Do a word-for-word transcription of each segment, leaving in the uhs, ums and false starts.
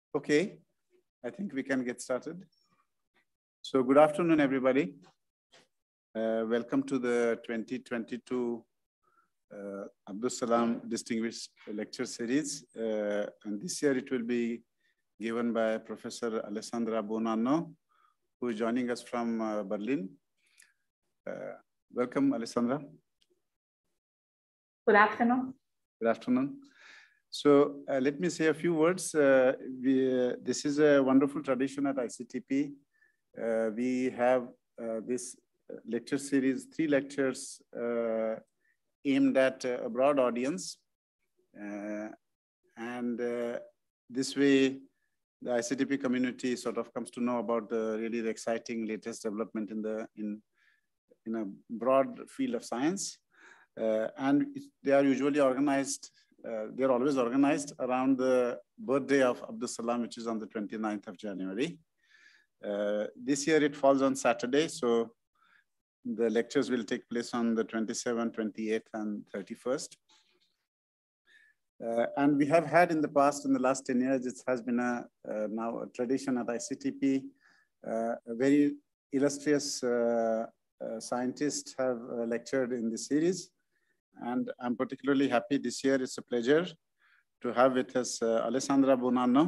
Okay, I think we can get started. So good afternoon, everybody. Uh, welcome to the twenty twenty-two uh, Abdul Salam Distinguished Lecture Series. Uh, and this year it will be given by Professor Alessandra Buonanno, who is joining us from uh, Berlin. Uh, welcome, Alessandra. Good afternoon. Good afternoon. So uh, let me say a few words. Uh, we, uh, this is a wonderful tradition at I C T P. Uh, we have uh, this lecture series, three lectures uh, aimed at a broad audience. Uh, and uh, this way, the I C T P community sort of comes to know about the really the exciting latest development in, the, in, in a broad field of science. Uh, and it, they are usually organized Uh, they're always organized around the birthday of Abdul Salam, which is on the twenty-ninth of January. Uh, this year it falls on Saturday, so the lectures will take place on the twenty-seventh, twenty-eighth, and thirty-first. Uh, and we have had in the past, in the last ten years, it has been a, uh, now a tradition at I C T P. Uh, a very illustrious uh, uh, scientists have uh, lectured in this series. And I'm particularly happy this year. It's a pleasure to have with us uh, Alessandra Buonanno.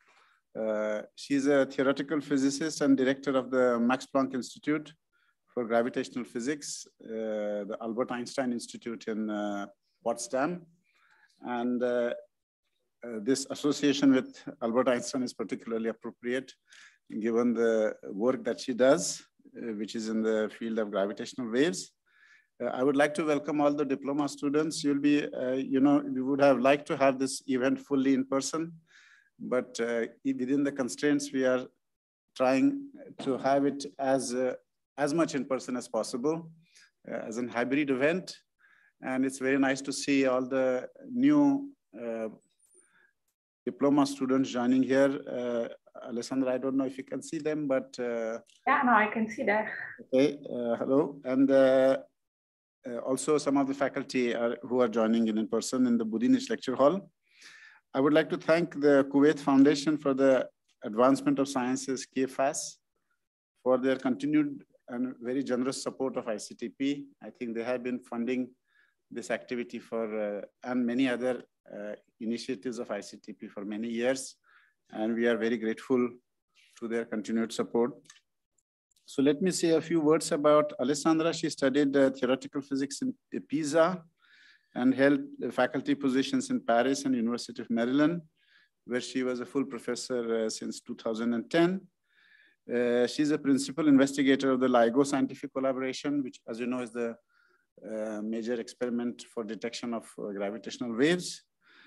Uh, she's a theoretical physicist and director of the Max Planck Institute for Gravitational Physics, uh, the Albert Einstein Institute in uh, Potsdam. And uh, uh, this association with Albert Einstein is particularly appropriate given the work that she does, uh, which is in the field of gravitational waves. Uh, I would like to welcome all the diploma students. You'll be, uh, you know, we would have liked to have this event fully in person, but uh, within the constraints, we are trying to have it as, uh, as much in person as possible, uh, as a hybrid event. And it's very nice to see all the new uh, diploma students joining here. Uh, Alessandra, I don't know if you can see them, but... Uh, yeah, no, I can see that. Okay, uh, hello. And uh, Uh, also, some of the faculty are, who are joining in in person in the Buonanno Lecture Hall. I would like to thank the Kuwait Foundation for the Advancement of Sciences, K F A S, for their continued and very generous support of I C T P. I think they have been funding this activity for, uh, and many other uh, initiatives of I C T P for many years. And we are very grateful to their continued support. So let me say a few words about Alessandra. She studied uh, theoretical physics in Pisa and held uh, faculty positions in Paris and University of Maryland, where she was a full professor uh, since two thousand ten. Uh, she's a principal investigator of the LIGO scientific collaboration, which, as you know, is the uh, major experiment for detection of uh, gravitational waves.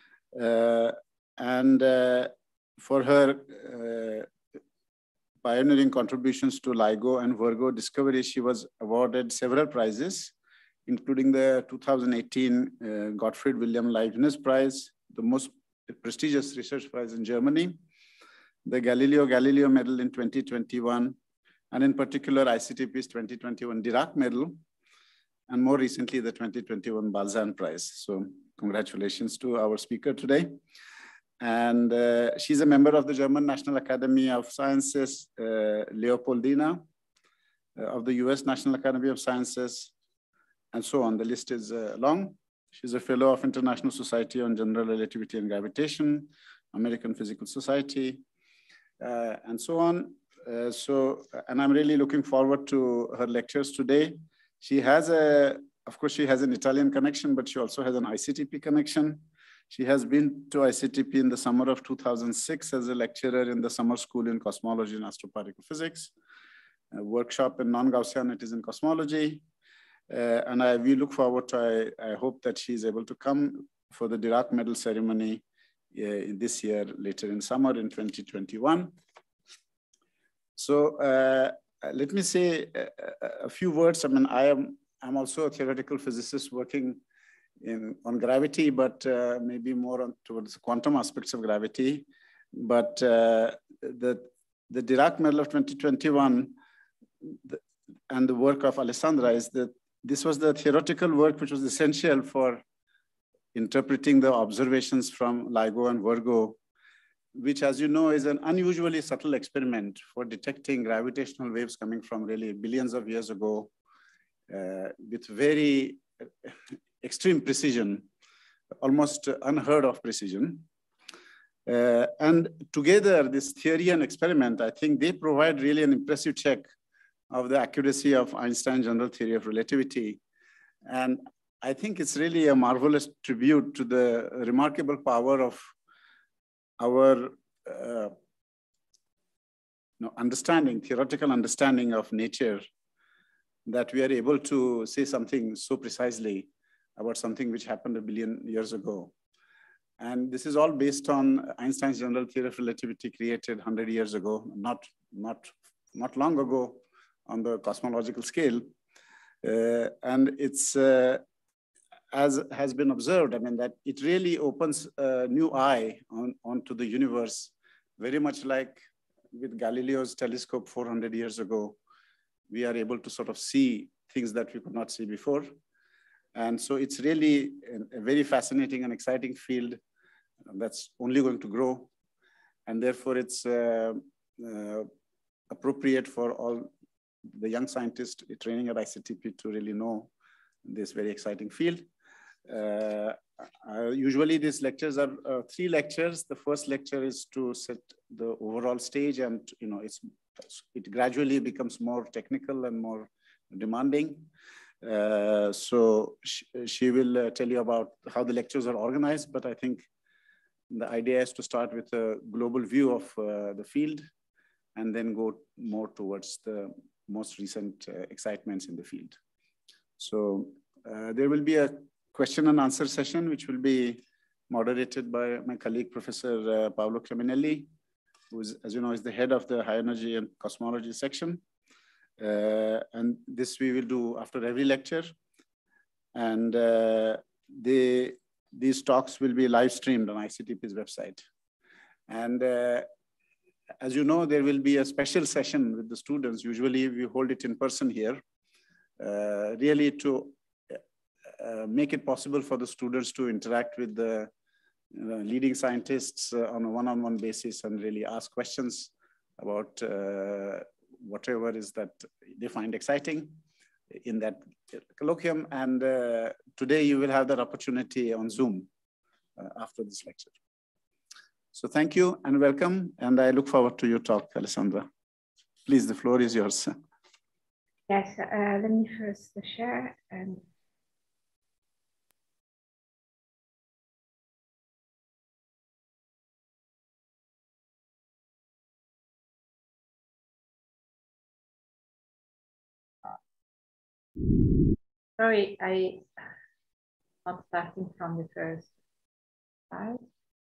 Uh, and uh, for her uh, pioneering contributions to LIGO and Virgo discovery, she was awarded several prizes, including the two thousand eighteen uh, Gottfried Wilhelm Leibniz Prize, the most prestigious research prize in Germany, the Galileo Galileo Medal in twenty twenty-one, and in particular I C T P's twenty twenty-one Dirac Medal, and more recently the twenty twenty-one Balzan Prize. So congratulations to our speaker today. And uh, she's a member of the German National Academy of Sciences, uh, Leopoldina, uh, of the U S National Academy of Sciences, and so on. The list is uh, long. She's a fellow of International Society on General Relativity and Gravitation, American Physical Society, uh, and so on. Uh, so, and I'm really looking forward to her lectures today. She has a, of course, she has an Italian connection, but she also has an I C T P connection. She has been to I C T P in the summer of two thousand six as a lecturer in the summer school in cosmology and astroparticle physics, a workshop in non-Gaussianities in cosmology. Uh, and I, we look forward to, I, I hope that she is able to come for the Dirac Medal ceremony uh, this year, later in summer in twenty twenty-one. So uh, let me say a, a few words. I mean, I am I'm also a theoretical physicist working In, on gravity, but uh, maybe more on, towards quantum aspects of gravity. But uh, the, the Dirac Medal of twenty twenty-one the, and the work of Alessandra is that this was the theoretical work which was essential for interpreting the observations from LIGO and Virgo which, as you know, is an unusually subtle experiment for detecting gravitational waves coming from really billions of years ago uh, with very extreme precision, almost unheard of precision. Uh, and together, this theory and experiment, I think they provide really an impressive check of the accuracy of Einstein's general theory of relativity. And I think it's really a marvelous tribute to the remarkable power of our uh, you know, understanding, theoretical understanding of nature, that we are able to say something so precisely about something which happened a billion years ago. And this is all based on Einstein's general theory of relativity created one hundred years ago, not, not, not long ago on the cosmological scale. Uh, and it's, uh, as has been observed, I mean, that it really opens a new eye on, onto the universe, very much like with Galileo's telescope four hundred years ago. We are able to sort of see things that we could not see before. And so it's really a, a very fascinating and exciting field that's only going to grow. And therefore it's uh, uh, appropriate for all the young scientists training at I C T P to really know this very exciting field. Uh, uh, usually these lectures are uh, three lectures. The first lecture is to set the overall stage, and you know, it's, it gradually becomes more technical and more demanding. Uh, so she, she will uh, tell you about how the lectures are organized, but I think the idea is to start with a global view of uh, the field and then go more towards the most recent uh, excitements in the field. So uh, there will be a question and answer session, which will be moderated by my colleague, Professor uh, Paolo Creminelli, who is, as you know, is the head of the high energy and cosmology section. Uh, and this we will do after every lecture. And uh, they, these talks will be live streamed on I C T P's website. And uh, as you know, there will be a special session with the students. Usually we hold it in person here, uh, really to uh, make it possible for the students to interact with the you know, leading scientists uh, on a one-on-one basis and really ask questions about uh, whatever is that they find exciting in that colloquium. And uh, today you will have that opportunity on Zoom uh, after this lecture. So thank you and welcome. And I look forward to your talk, Alessandra. Please, the floor is yours. Yes, uh, let me first share. And sorry, I not starting from the first slide.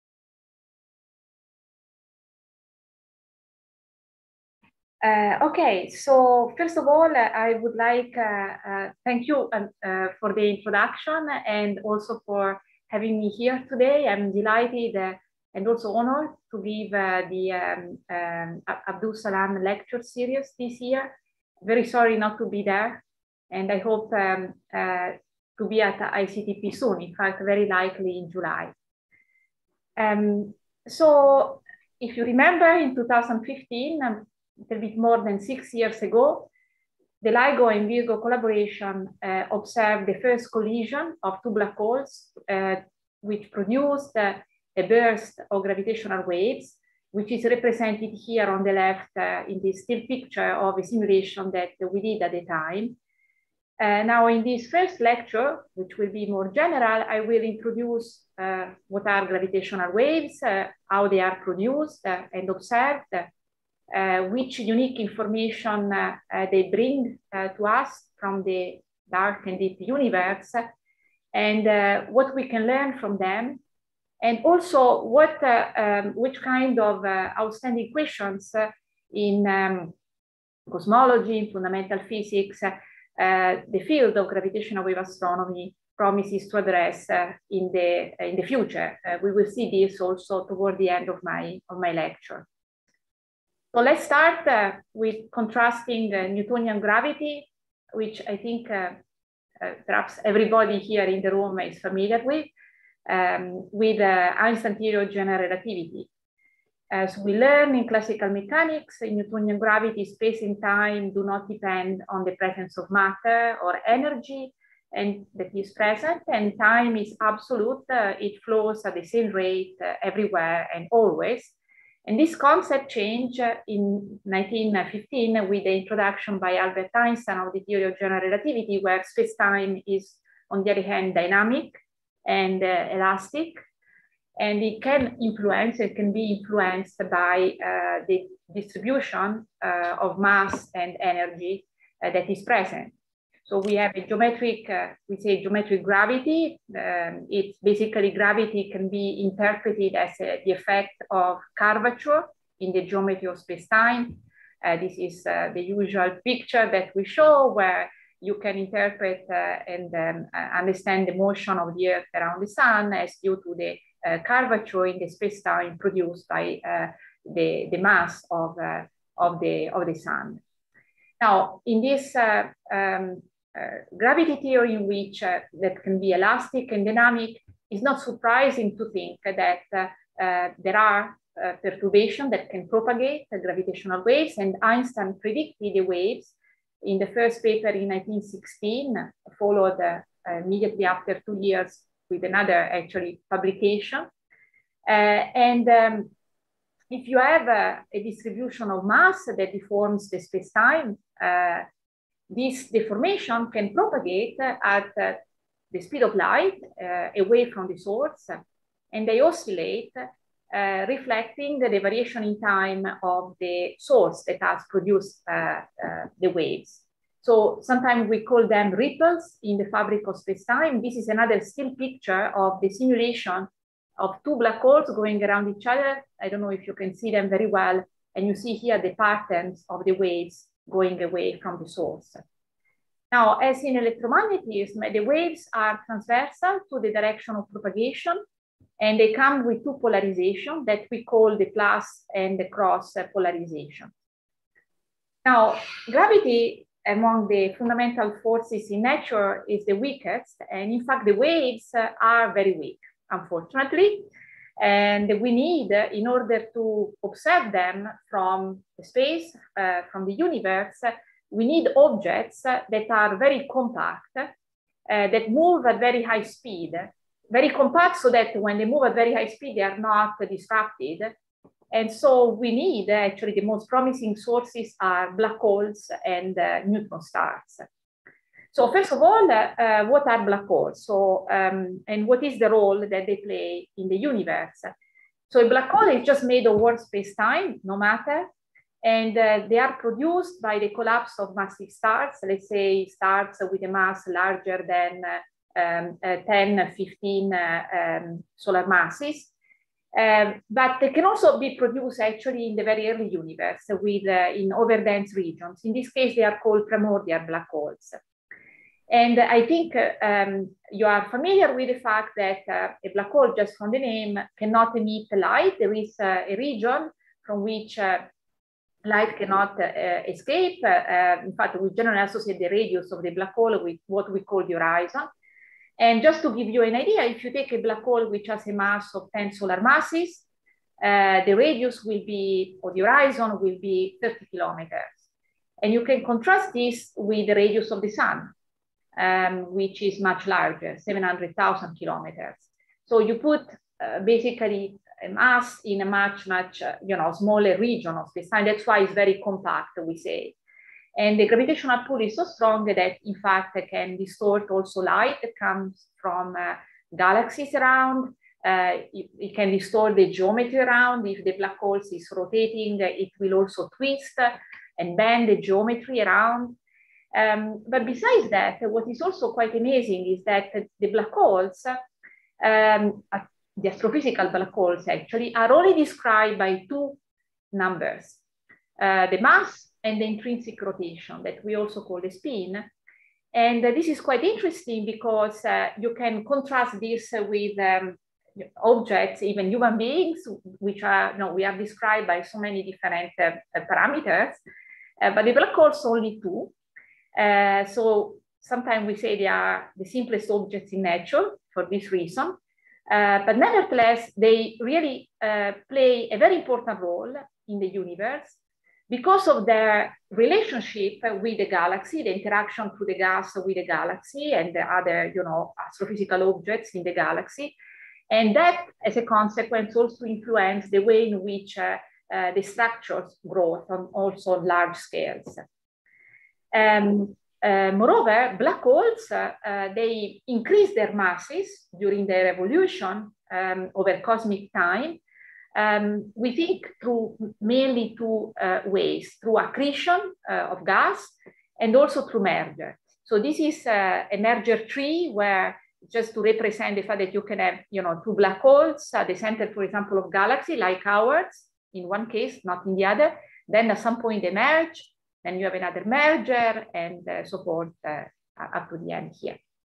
Uh, okay, so first of all, uh, I would like uh, uh, thank you uh, uh, for the introduction and also for having me here today. I'm delighted uh, and also honored to give uh, the um, um, Abdul Salam lecture series this year. Very sorry not to be there, and I hope um, uh, to be at I C T P soon, in fact, very likely in July. Um, so if you remember, in two thousand fifteen, um, a little bit more than six years ago, the LIGO and Virgo collaboration uh, observed the first collision of two black holes, uh, which produced uh, a burst of gravitational waves, which is represented here on the left uh, in this still picture of a simulation that we did at the time. Uh, now, in this first lecture, which will be more general, I will introduce uh, what are gravitational waves, uh, how they are produced uh, and observed, uh, which unique information uh, uh, they bring uh, to us from the dark and deep universe, and uh, what we can learn from them, and also what, uh, um, which kind of uh, outstanding questions uh, in um, cosmology, in fundamental physics, uh, Uh, the field of gravitational wave astronomy promises to address uh, in the uh, in the future. Uh, we will see this also toward the end of my of my lecture. So let's start uh, with contrasting uh, Newtonian gravity, which I think uh, uh, perhaps everybody here in the room is familiar with, um, with uh, Einstein theory of general relativity. Uh, so we learn in classical mechanics, in Newtonian gravity, space and time do not depend on the presence of matter or energy, and that is present, and time is absolute. Uh, it flows at the same rate uh, everywhere and always. And this concept changed uh, in nineteen fifteen with the introduction by Albert Einstein of the theory of general relativity, where space-time is, on the other hand, dynamic and uh, elastic. And it can influence, it can be influenced by uh, the distribution uh, of mass and energy uh, that is present. So we have a geometric, uh, we say geometric gravity. Um, it's basically gravity can be interpreted as a, the effect of curvature in the geometry of space-time. Uh, this is uh, the usual picture that we show, where you can interpret uh, and um, understand the motion of the Earth around the sun as due to the uh, curvature in the space-time produced by uh, the, the mass of, uh, of, the, of the sun. Now, in this uh, um, uh, gravity theory, in which uh, that can be elastic and dynamic, it's not surprising to think that uh, uh, there are uh, perturbations that can propagate uh, gravitational waves, and Einstein predicted the waves in the first paper in nineteen sixteen, followed uh, immediately after two years with another actually publication. Uh, and um, if you have a, a distribution of mass that deforms the space-time, uh, this deformation can propagate at uh, the speed of light uh, away from the source, and they oscillate, uh, reflecting the, the variation in time of the source that has produced uh, uh, the waves. So sometimes we call them ripples in the fabric of space-time. This is another still picture of the simulation of two black holes going around each other. I don't know if you can see them very well. And you see here the patterns of the waves going away from the source. Now, as in electromagnetism, the waves are transversal to the direction of propagation, and they come with two polarizations that we call the plus and the cross polarization. Now, gravity among the fundamental forces in nature is the weakest, and in fact, the waves are very weak, unfortunately. And we need, uh, in order to observe them from space, uh, from the universe, uh, we need objects uh, that are very compact, uh, that move at very high speed, very compact so that when they move at very high speed, they are not uh, disrupted. And so we need, uh, actually, the most promising sources are black holes and uh, neutron stars. So first of all, uh, uh, what are black holes? So, um, and what is the role that they play in the universe? So a black hole is just made of world space-time, no matter, and uh, they are produced by the collapse of massive stars, let's say stars with a mass larger than uh, um, uh, ten, fifteen uh, um, solar masses. Um, but they can also be produced actually in the very early universe with uh, in overdense regions. In this case, they are called primordial black holes. And I think uh, um, you are familiar with the fact that uh, a black hole, just from the name, cannot emit light. There is uh, a region from which uh, light cannot uh, escape. Uh, uh, in fact, we generally associate the radius of the black hole with what we call the horizon. And just to give you an idea, if you take a black hole which has a mass of ten solar masses, uh, the radius will be, or the horizon will be thirty kilometers. And you can contrast this with the radius of the sun, Um, which is much larger, seven hundred thousand kilometers. So you put uh, basically a mass in a much, much, uh, you know, smaller region of space-time. That's why it's very compact, we say. And the gravitational pull is so strong that, in fact, it can distort also light that comes from uh, galaxies around. Uh, it, it can distort the geometry around. If the black hole is rotating, it will also twist and bend the geometry around. Um, but besides that, what is also quite amazing is that the black holes, um, the astrophysical black holes actually, are only described by two numbers, uh, the mass and the intrinsic rotation that we also call the spin. And uh, this is quite interesting because uh, you can contrast this with um, objects, even human beings, which are, you know, we are described by so many different uh, parameters, uh, but the black holes only two. Uh, so sometimes we say they are the simplest objects in nature for this reason. Uh, but nevertheless, they really uh, play a very important role in the universe because of their relationship with the galaxy, the interaction through the gas with the galaxy and the other, you know, astrophysical objects in the galaxy. And that, as a consequence, also influence the way in which uh, uh, the structures grow on also large scales. Um, uh, moreover, black holes, uh, uh, they increase their masses during their evolution um, over cosmic time. Um, we think through mainly two uh, ways, through accretion uh, of gas and also through merger. So this is uh, a merger tree where, just to represent the fact that you can have, you know, two black holes at the center, for example, of galaxy like ours, in one case, not in the other. Then at some point they merge, then you have another merger and uh, so forth uh, up to the end here.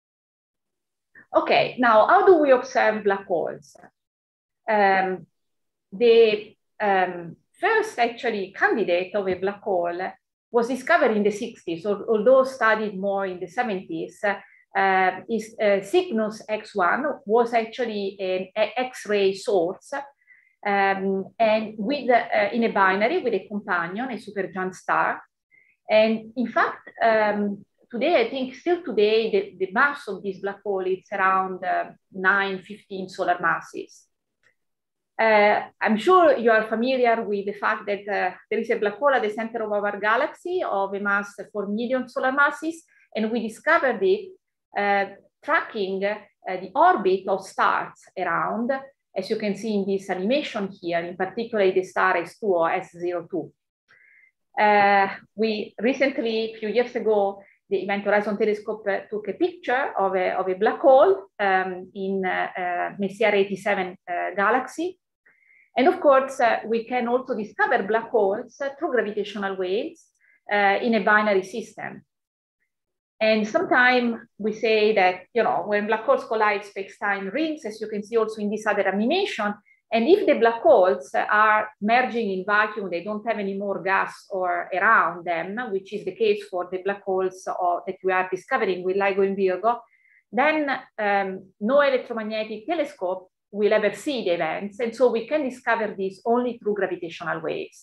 Okay, now how do we observe black holes? Um, the um, first actually candidate of a black hole was discovered in the sixties, or, although studied more in the seventies. Uh, uh, is uh, Cygnus X one was actually an X-ray source, um, and with uh, in a binary with a companion, a supergiant star. And in fact, um, today, I think still today, the, the mass of this black hole is around uh, nine, fifteen solar masses. Uh, I'm sure you are familiar with the fact that uh, there is a black hole at the center of our galaxy of a mass four million solar masses, and we discovered it uh, tracking uh, the orbit of stars around, as you can see in this animation here, in particular the star S two or S zero two. Uh, we recently, a few years ago, the Event Horizon Telescope uh, took a picture of a, of a black hole um, in uh, uh, Messier eighty-seven uh, galaxy. And of course, uh, we can also discover black holes uh, through gravitational waves uh, in a binary system. And sometimes we say that, you know, when black holes collide, space-time rings, as you can see also in this other animation. And if the black holes are merging in vacuum, they don't have any more gas or around them, which is the case for the black holes or, that we are discovering with LIGO and Virgo, then um, no electromagnetic telescope will ever see the events. And so we can discover this only through gravitational waves.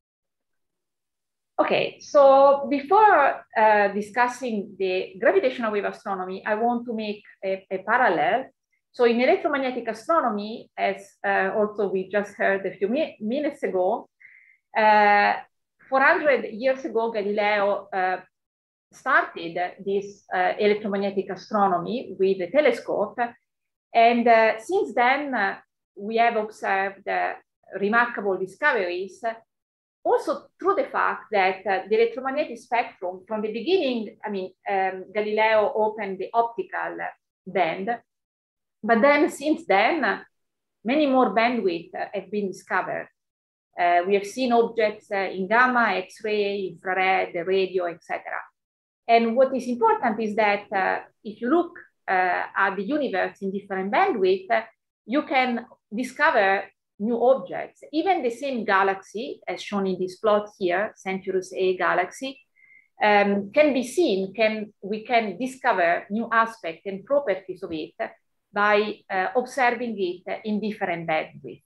Okay, so before uh, discussing the gravitational wave astronomy, I want to make a, a parallel. So in electromagnetic astronomy, as uh, also we just heard a few mi minutes ago, uh, four hundred years ago, Galileo uh, started this uh, electromagnetic astronomy with the telescope. And uh, since then, uh, we have observed uh, remarkable discoveries, uh, also through the fact that uh, the electromagnetic spectrum, from the beginning, I mean, um, Galileo opened the optical band. But then since then, uh, many more bandwidth uh, have been discovered. Uh, we have seen objects uh, in gamma, X-ray, infrared, radio, et cetera. And what is important is that uh, if you look uh, at the universe in different bandwidth, uh, you can discover new objects. Even the same galaxy, as shown in this plot here, Centaurus A galaxy, um, can be seen, can, we can discover new aspects and properties of it by uh, observing it in different bandwidth.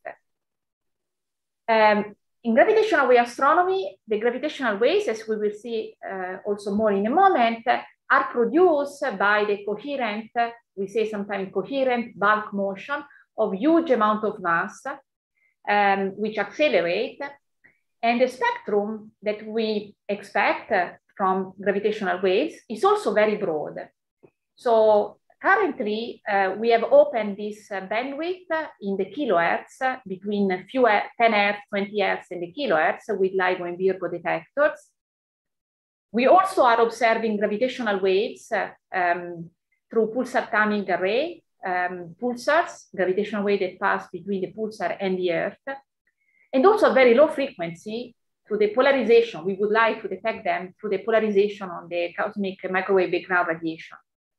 Um, in gravitational wave astronomy, the gravitational waves, as we will see uh, also more in a moment, are produced by the coherent, we say sometimes coherent bulk motion of huge amount of mass, um, which accelerate. And the spectrum that we expect from gravitational waves is also very broad. So currently, uh, we have opened this uh, bandwidth in the kilohertz uh, between a few uh, ten hertz, twenty hertz, and the kilohertz with LIGO and Virgo detectors. We also are observing gravitational waves uh, um, through pulsar timing array, um, pulsars, gravitational wave that pass between the pulsar and the Earth, and also very low frequency through the polarization. We would like to detect them through the polarization on the cosmic microwave background radiation.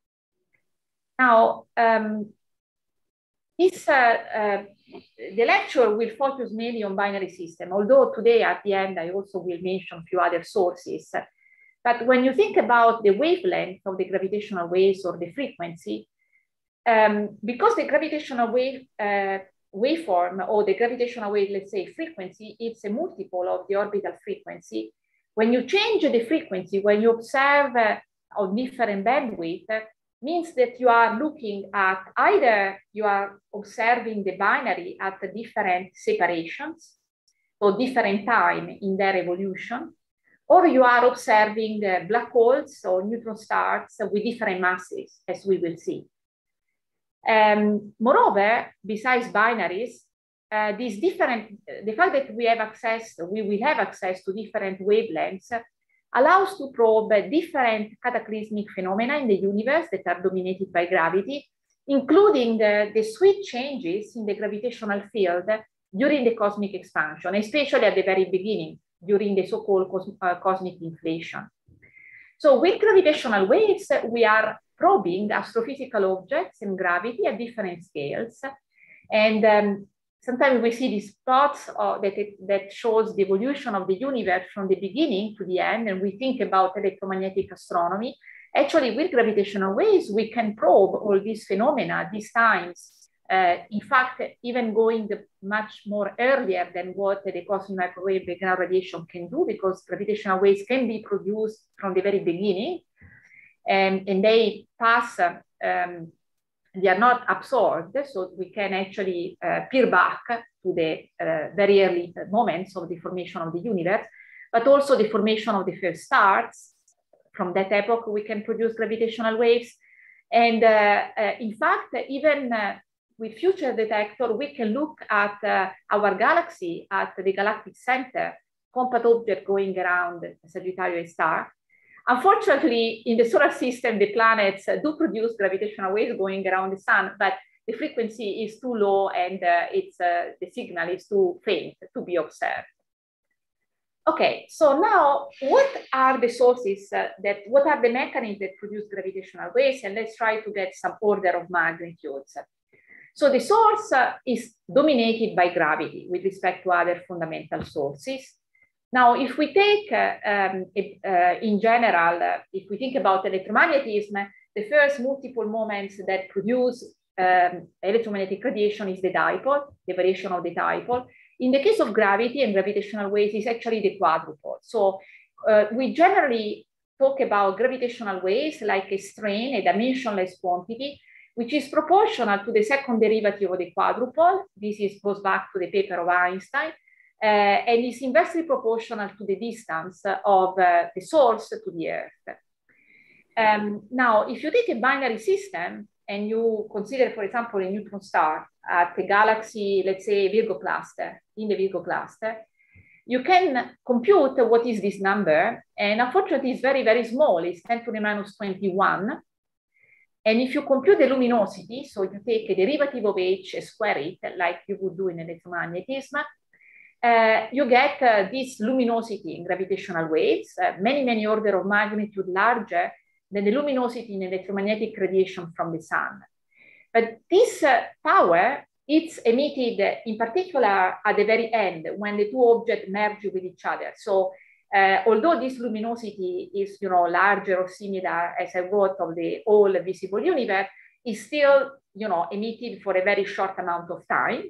Now, um, this, uh, uh, the lecture will focus mainly on binary system, although today at the end, I also will mention a few other sources. But when you think about the wavelength of the gravitational waves or the frequency, um, because the gravitational wave uh, waveform or the gravitational wave, let's say frequency, it's a multiple of the orbital frequency. When you change the frequency, when you observe uh, on different bandwidth, uh, means that you are looking at either you are observing the binary at different separations or different time in their evolution, or you are observing uh, black holes or neutron stars with different masses, as we will see. Um, moreover, besides binaries, uh, these different, the fact that we have access, we will have access to different wavelengths allows to probe different cataclysmic phenomena in the universe that are dominated by gravity, including the, the swift changes in the gravitational field during the cosmic expansion, especially at the very beginning, during the so-called cos uh, cosmic inflation. So with gravitational waves, we are probing astrophysical objects and gravity at different scales. And um, sometimes we see these plots uh, that, it, that shows the evolution of the universe from the beginning to the end, and we think about electromagnetic astronomy. Actually, with gravitational waves, we can probe all these phenomena, these times, uh, in fact, even going much more earlier than what the cosmic microwave background radiation can do, because gravitational waves can be produced from the very beginning, and, and they pass, um, they are not absorbed, so we can actually uh, peer back to the uh, very early moments of the formation of the universe, but also the formation of the first stars. From that epoch, we can produce gravitational waves. And uh, uh, in fact, even uh, with future detector, we can look at uh, our galaxy, at the galactic center, compact object going around Sagittarius star. Unfortunately, in the solar system, the planets uh, do produce gravitational waves going around the sun, but the frequency is too low and uh, it's, uh, the signal is too faint to be observed. Okay, so now what are the sources uh, that, what are the mechanisms that produce gravitational waves? And let's try to get some order of magnitudes. So the source uh, is dominated by gravity with respect to other fundamental sources. Now, if we take, uh, um, it, uh, in general, uh, if we think about electromagnetism, the first multiple moments that produce um, electromagnetic radiation is the dipole, the variation of the dipole. In the case of gravity and gravitational waves, it's actually the quadrupole. So uh, we generally talk about gravitational waves like a strain, a dimensionless quantity, which is proportional to the second derivative of the quadrupole. This is, goes back to the paper of Einstein. Uh, and is inversely proportional to the distance of uh, the source to the Earth. Um, now, if you take a binary system and you consider, for example, a neutron star at a galaxy, let's say Virgo cluster, in the Virgo cluster, you can compute what is this number. And unfortunately, it's very, very small. It's ten to the minus twenty-one. And if you compute the luminosity, so you take a derivative of h, square it, like you would do in electromagnetism, Uh, you get uh, this luminosity in gravitational waves, uh, many, many order of magnitude larger than the luminosity in electromagnetic radiation from the sun. But this uh, power, it's emitted uh, in particular at the very end when the two objects merge with each other. So uh, although this luminosity is, you know, larger or similar as I wrote of the whole visible universe, it's still, you know, emitted for a very short amount of time.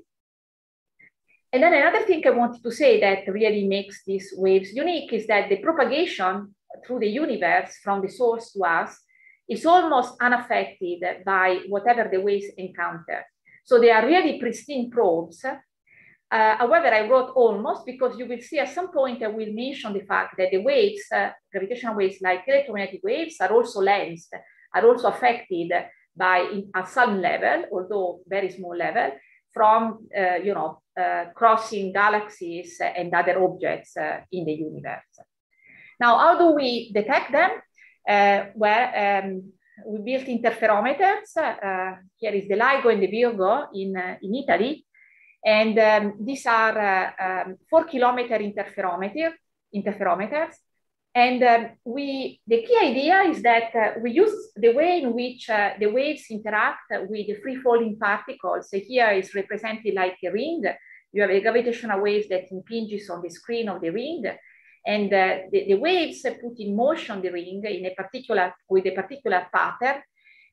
And then another thing I wanted to say that really makes these waves unique is that the propagation through the universe from the source to us is almost unaffected by whatever the waves encounter. So they are really pristine probes. Uh, however, I wrote almost because you will see at some point I will mention the fact that the waves, uh, gravitational waves like electromagnetic waves are also lensed, are also affected by in, at some level, although very small level, from, uh, you know, uh, crossing galaxies and other objects uh, in the universe. Now, how do we detect them? Uh, well, um, we built interferometers. Uh, here is the LIGO and the Virgo in, uh, in Italy. And um, these are uh, um, four kilometer interferometer, interferometers. And um, we, the key idea is that uh, we use the way in which uh, the waves interact with the free-falling particles. So here is represented like a ring. You have a gravitational wave that impinges on the screen of the ring. And uh, the, the waves put in motion the ring in a particular, with a particular pattern.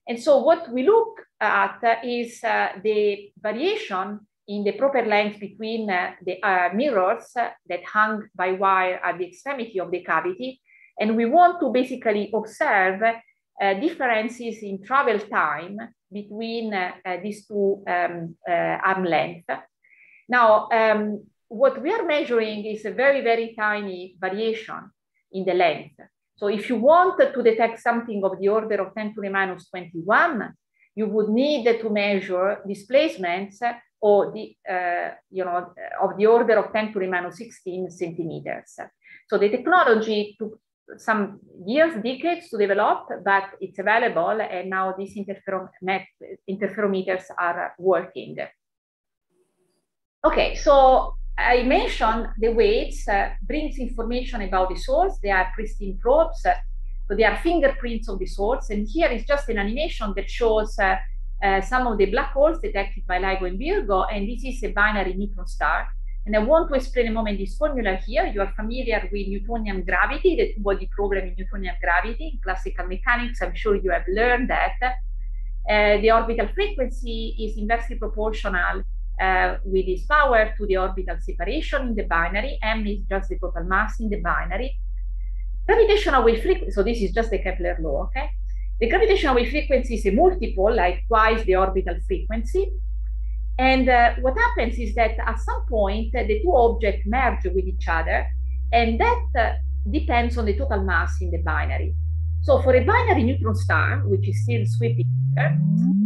And so what we look at uh, is uh, the variation in the proper length between uh, the uh, mirrors uh, that hang by wire at the extremity of the cavity. And we want to basically observe uh, differences in travel time between uh, uh, these two um, uh, arm lengths. Now, um, what we are measuring is a very, very tiny variation in the length. So if you want to detect something of the order of ten to the minus twenty-one, you would need to measure displacements or the, uh, you know, of the order of ten to the minus sixteen centimeters. So the technology took some years, decades to develop, but it's available, and now these interferom interferometers are working. Okay, so I mentioned the weights uh, brings information about the source. They are pristine probes, uh, so they are fingerprints of the source. And here is just an animation that shows uh, uh, some of the black holes detected by LIGO and Virgo, and this is a binary neutron-star. And I want to explain a moment this formula here. You are familiar with Newtonian gravity, the two-body problem in Newtonian gravity. In classical mechanics, I'm sure you have learned that. Uh, the orbital frequency is inversely proportional uh, with its power to the orbital separation in the binary. M is just the total mass in the binary. Gravitational wave frequency, so this is just the Kepler law, okay? The gravitational wave frequency is a multiple, like twice the orbital frequency. And uh, what happens is that at some point, uh, the two objects merge with each other, and that uh, depends on the total mass in the binary. So for a binary neutron star, which is still sweeping here,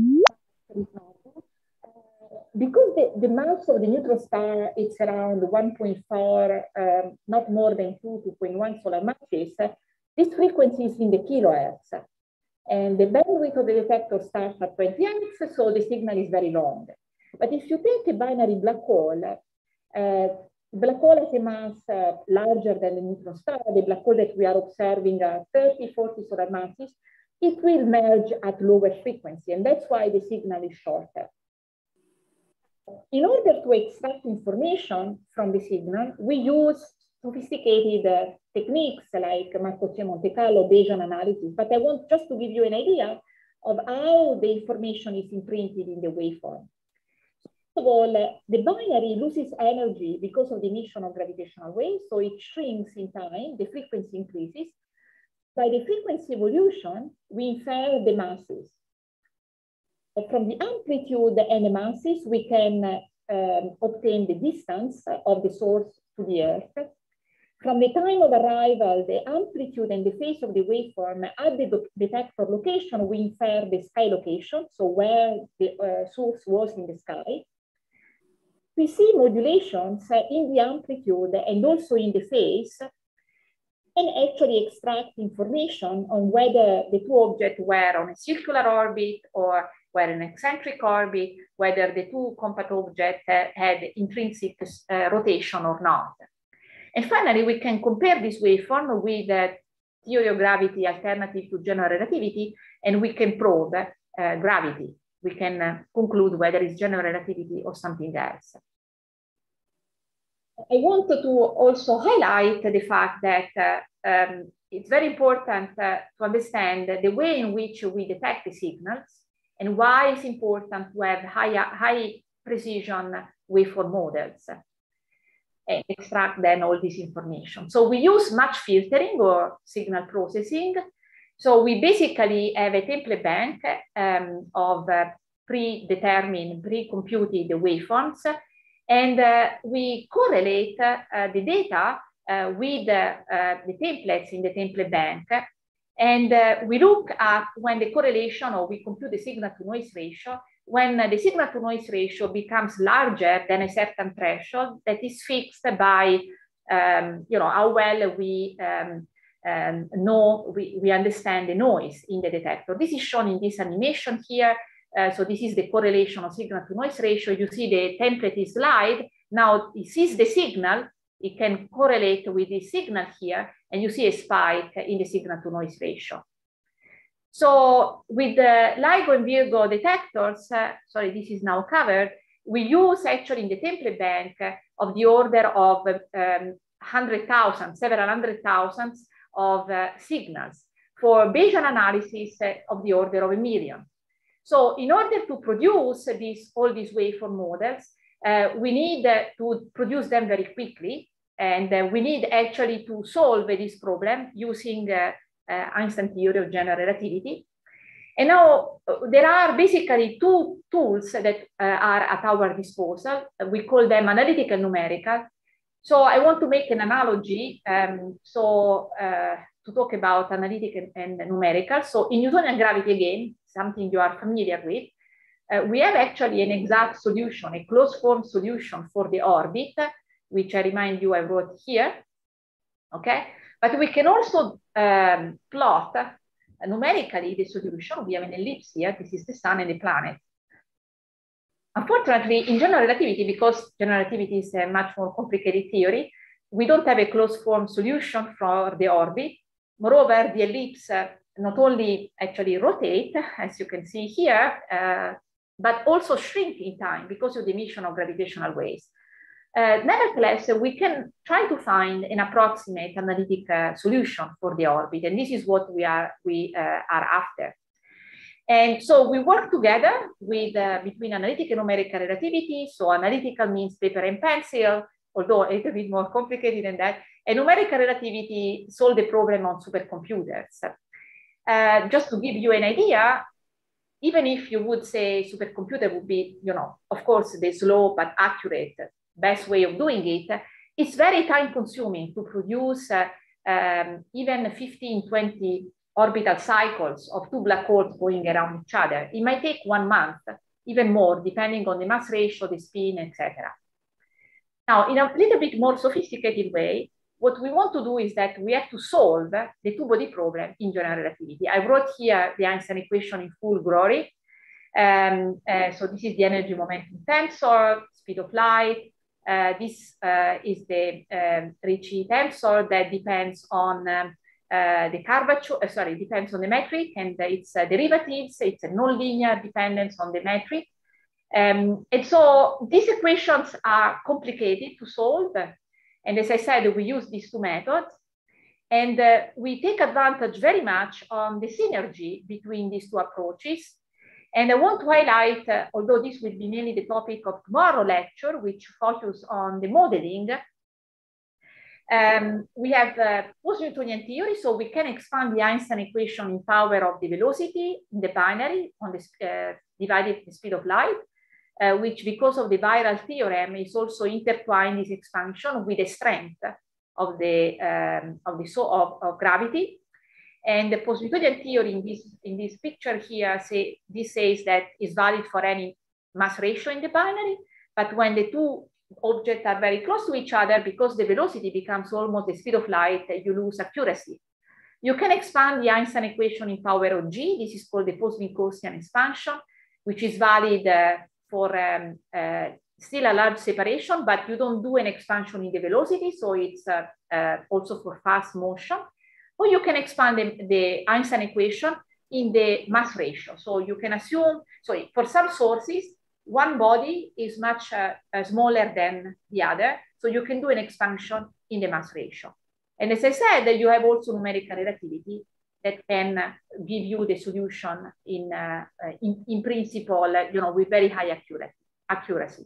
because the, the mass of the neutron star is around one point four, um, not more than two, two point one solar masses, uh, this frequency is in the kilohertz. And the bandwidth of the detector starts at twenty hertz, so the signal is very long. But if you take a binary black hole, uh, black hole has a mass uh, larger than the neutron star, the black hole that we are observing are thirty, forty solar masses, it will merge at lower frequency, and that's why the signal is shorter. In order to extract information from the signal, we use sophisticated uh, techniques like Markov-Chain Monte Carlo, Bayesian analysis, but I want just to give you an idea of how the information is imprinted in the waveform. First of all, uh, the binary loses energy because of the emission of gravitational waves, so it shrinks in time, the frequency increases. By the frequency evolution, we infer the masses. From the amplitude and the masses, we can uh, um, obtain the distance of the source to the Earth. From the time of arrival, the amplitude and the phase of the waveform at the detector location, we infer the sky location, so where the uh, source was in the sky. We see modulations uh, in the amplitude and also in the phase, and actually extract information on whether the two objects were on a circular orbit or were in an eccentric orbit, whether the two compact objects uh, had intrinsic uh, rotation or not. And finally, we can compare this waveform with the theory of gravity alternative to general relativity, and we can probe uh, gravity. We can uh, conclude whether it's general relativity or something else. I wanted to also highlight the fact that uh, um, it's very important uh, to understand the way in which we detect the signals and why it's important to have high, high precision waveform models and extract then all this information. So we use match filtering or signal processing. So we basically have a template bank um, of uh, predetermined, pre-computed waveforms, and uh, we correlate uh, the data uh, with uh, uh, the templates in the template bank. And uh, we look at when the correlation, or we compute the signal to noise ratio, when uh, the signal to noise ratio becomes larger than a certain threshold that is fixed by, um, you know, how well we um, um, know, we, we understand the noise in the detector. This is shown in this animation here. Uh, so this is the correlation of signal to noise ratio. You see the template is slide. Now it sees the signal. It can correlate with the signal here, and you see a spike in the signal to noise ratio. So with the LIGO and Virgo detectors, uh, sorry, this is now covered, we use actually in the template bank uh, of the order of um, one hundred thousand, several hundred thousands of uh, signals for Bayesian analysis uh, of the order of a million. So in order to produce this, all these waveform models, uh, we need uh, to produce them very quickly. And uh, we need actually to solve this problem using uh, uh, Einstein theory of general relativity. And now uh, there are basically two tools that uh, are at our disposal. We call them analytical and numerical. So I want to make an analogy. Um, so uh, to talk about analytical and, and numerical. So in Newtonian gravity, again, something you are familiar with, uh, we have actually an exact solution, a closed form solution for the orbit, which I remind you I wrote here. Okay, but we can also um, plot uh, numerically the solution. We have an ellipse here. This is the sun and the planet. Unfortunately, in general relativity, because general relativity is a much more complicated theory, we don't have a closed form solution for the orbit. Moreover, the ellipse uh, not only actually rotate, as you can see here, uh, but also shrink in time because of the emission of gravitational waves. Uh, nevertheless, uh, we can try to find an approximate analytic uh, solution for the orbit, and this is what we are we uh, are after. And so we work together with uh, between analytical and numerical relativity. So analytical means paper and pencil, although a little bit more complicated than that. And numerical relativity solve the problem on supercomputers. Uh, just to give you an idea, even if you would say supercomputer would be, you know, of course, the slow but accurate best way of doing it, it's very time consuming to produce uh, um, even fifteen, twenty orbital cycles of two black holes going around each other. It might take one month, even more, depending on the mass ratio, the spin, et cetera. Now, in a little bit more sophisticated way, what we want to do is that we have to solve the two-body problem in general relativity. I wrote here the Einstein equation in full glory. Um, uh, so this is the energy momentum tensor, speed of light. Uh, this uh, is the um, Ricci tensor that depends on um, uh, the curvature, uh, sorry, depends on the metric and its uh, derivatives. It's a non-linear dependence on the metric. Um, and so these equations are complicated to solve. And as I said, we use these two methods. And uh, we take advantage very much on the synergy between these two approaches. And I want to highlight, uh, although this will be mainly the topic of tomorrow's lecture, which focus on the modeling, um, we have uh, post-Newtonian theory, so we can expand the Einstein equation in power of the velocity in the binary on the uh, divided the speed of light, uh, which because of the viral theorem is also intertwined this expansion with the strength of the, um, of, the so of, of gravity. And the post-Newtonian theory in this, in this picture here, say, this says that is valid for any mass ratio in the binary, but when the two objects are very close to each other, because the velocity becomes almost the speed of light, you lose accuracy. You can expand the Einstein equation in power of G. This is called the post-Minkowskian expansion, which is valid uh, for um, uh, still a large separation, but you don't do an expansion in the velocity, so it's uh, uh, also for fast motion. Or you can expand the, the Einstein equation in the mass ratio. So you can assume, so for some sources, one body is much uh, uh, smaller than the other. So you can do an expansion in the mass ratio. And as I said, you have also numerical relativity that can uh, give you the solution in, uh, in, in principle, uh, you know, with very high accuracy. accuracy.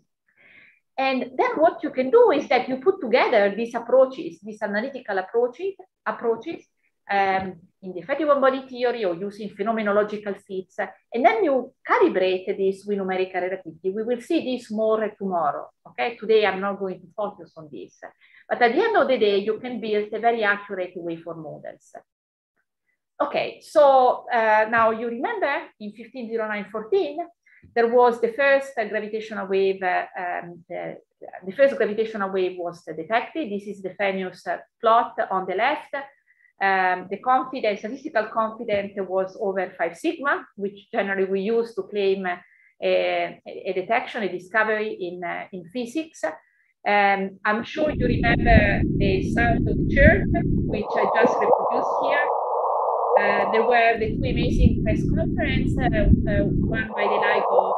And then what you can do is that you put together these approaches, these analytical approaches, approaches um, in the effective one-body theory or using phenomenological fits, and then you calibrate this with numerical relativity. We will see this more tomorrow, okay? Today I'm not going to focus on this. But at the end of the day, you can build a very accurate waveform models. Okay, so uh, now you remember in fifteen oh nine fourteen, there was the first uh, gravitational wave, uh, um, the, the first gravitational wave was uh, detected. This is the famous uh, plot on the left. Um, the confidence, statistical confidence was over five sigma, which generally we use to claim uh, a, a detection, a discovery in, uh, in physics. Um, I'm sure you remember the sound of the church, which I just reproduced here. Uh, there were the two amazing press conferences, uh, uh, one by the LIGO,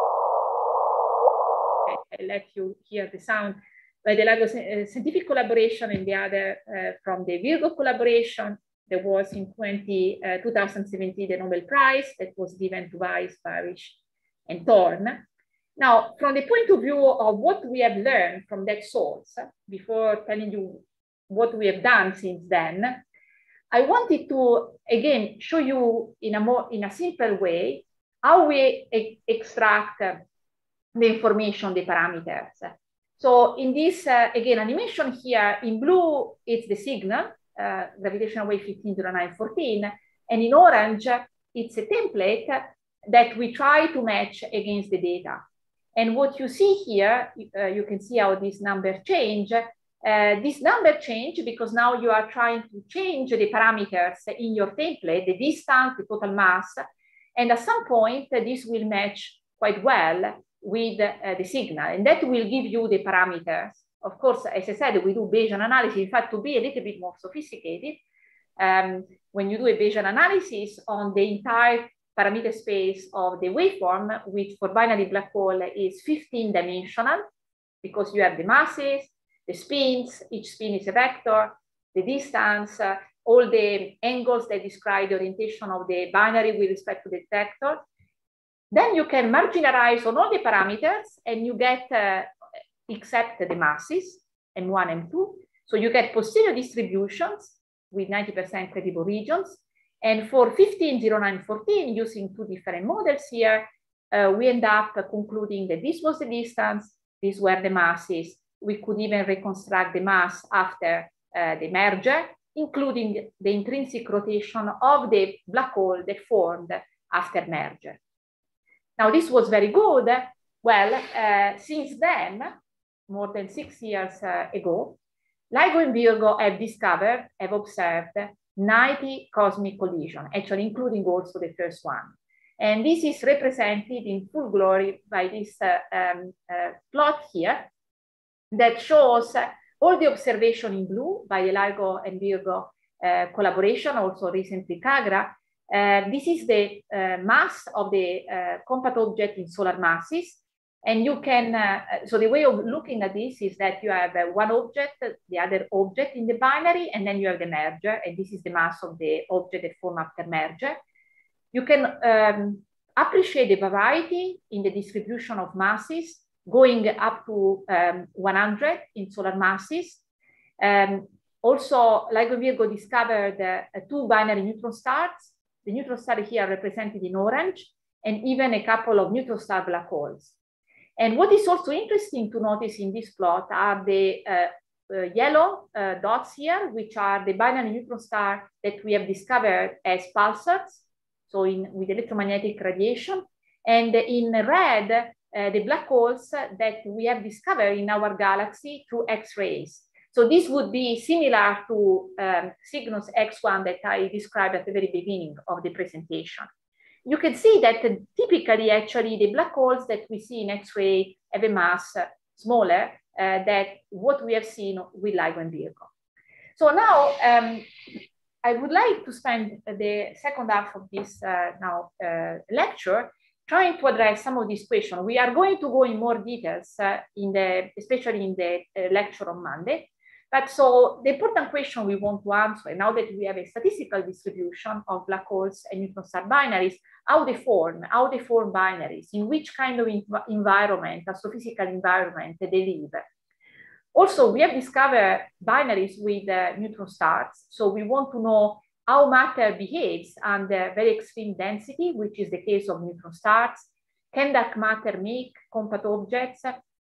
okay, I'll let you hear the sound, by the LIGO uh, scientific collaboration, and the other uh, from the Virgo collaboration. There was in twenty, uh, two thousand seventeen the Nobel Prize that was given to Weiss, Parrish, and torn. Now, from the point of view of what we have learned from that source, before telling you what we have done since then, I wanted to, again, show you in a more, in a simple way, how we e extract uh, the information, the parameters. So in this, uh, again, animation here, in blue, it's the signal, uh, gravitational wave fifteen zero nine fourteen, and in orange, it's a template that we try to match against the data. And what you see here, uh, you can see how these numbers change. Uh, this number change because now you are trying to change the parameters in your template, the distance, the total mass, and at some point uh, this will match quite well with uh, the signal, and that will give you the parameters. Of course, as I said, we do Bayesian analysis. In fact, to be a little bit more sophisticated, um, when you do a Bayesian analysis on the entire parameter space of the waveform, which for binary black hole is fifteen dimensional, because you have the masses, the spins, each spin is a vector, the distance, uh, all the angles that describe the orientation of the binary with respect to the detector. Then you can marginalize on all the parameters and you get, uh, except the masses, M one, M two. So you get posterior distributions with ninety percent credible regions. And for fifteen zero nine fourteen, using two different models here, uh, we end up concluding that this was the distance, these were the masses. We could even reconstruct the mass after uh, the merger, including the intrinsic rotation of the black hole that formed after merger. Now, this was very good. Well, uh, since then, more than six years uh, ago, LIGO and Virgo have discovered, have observed ninety cosmic collisions, actually including also the first one. And this is represented in full glory by this uh, um, uh, plot here, that shows uh, all the observation in blue by the LIGO and Virgo uh, collaboration, also recently CAGRA. Uh, this is the uh, mass of the uh, compact object in solar masses. And you can, uh, so the way of looking at this is that you have uh, one object, the other object in the binary, and then you have the merger. And this is the mass of the object that formed after merger. You can um, appreciate the variety in the distribution of masses, going up to um, one hundred in solar masses. Um, also, LIGO and Virgo discovered uh, two binary neutron stars. The neutron star here represented in orange, and even a couple of neutron star black holes. And what is also interesting to notice in this plot are the uh, uh, yellow uh, dots here, which are the binary neutron star that we have discovered as pulsars, so in, with electromagnetic radiation. And in red, Uh, the black holes that we have discovered in our galaxy through X-rays. So this would be similar to um, Cygnus X one that I described at the very beginning of the presentation. You can see that uh, typically, actually, the black holes that we see in X-ray have a mass uh, smaller uh, than what we have seen with LIGO and Virgo. So now, um, I would like to spend the second half of this uh, now uh, lecture trying to address some of these questions. We are going to go in more details, uh, in the, especially in the uh, lecture on Monday. But so the important question we want to answer, now that we have a statistical distribution of black holes and neutron star binaries, how they form, how they form binaries, in which kind of environment, astrophysical environment they live. Also, we have discovered binaries with uh, neutron stars. So we want to know how matter behaves under very extreme density, which is the case of neutron stars. Can dark matter make compact objects?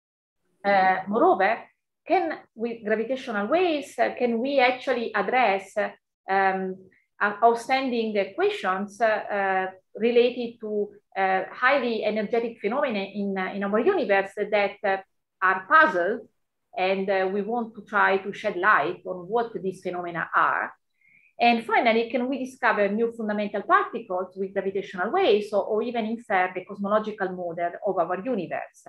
Uh, moreover, can, with gravitational waves, uh, can we actually address uh, um, outstanding uh, questions uh, uh, related to uh, highly energetic phenomena in, uh, in our universe that uh, are puzzled, and uh, we want to try to shed light on what these phenomena are. And finally, can we discover new fundamental particles with gravitational waves, or, or even infer the cosmological model of our universe?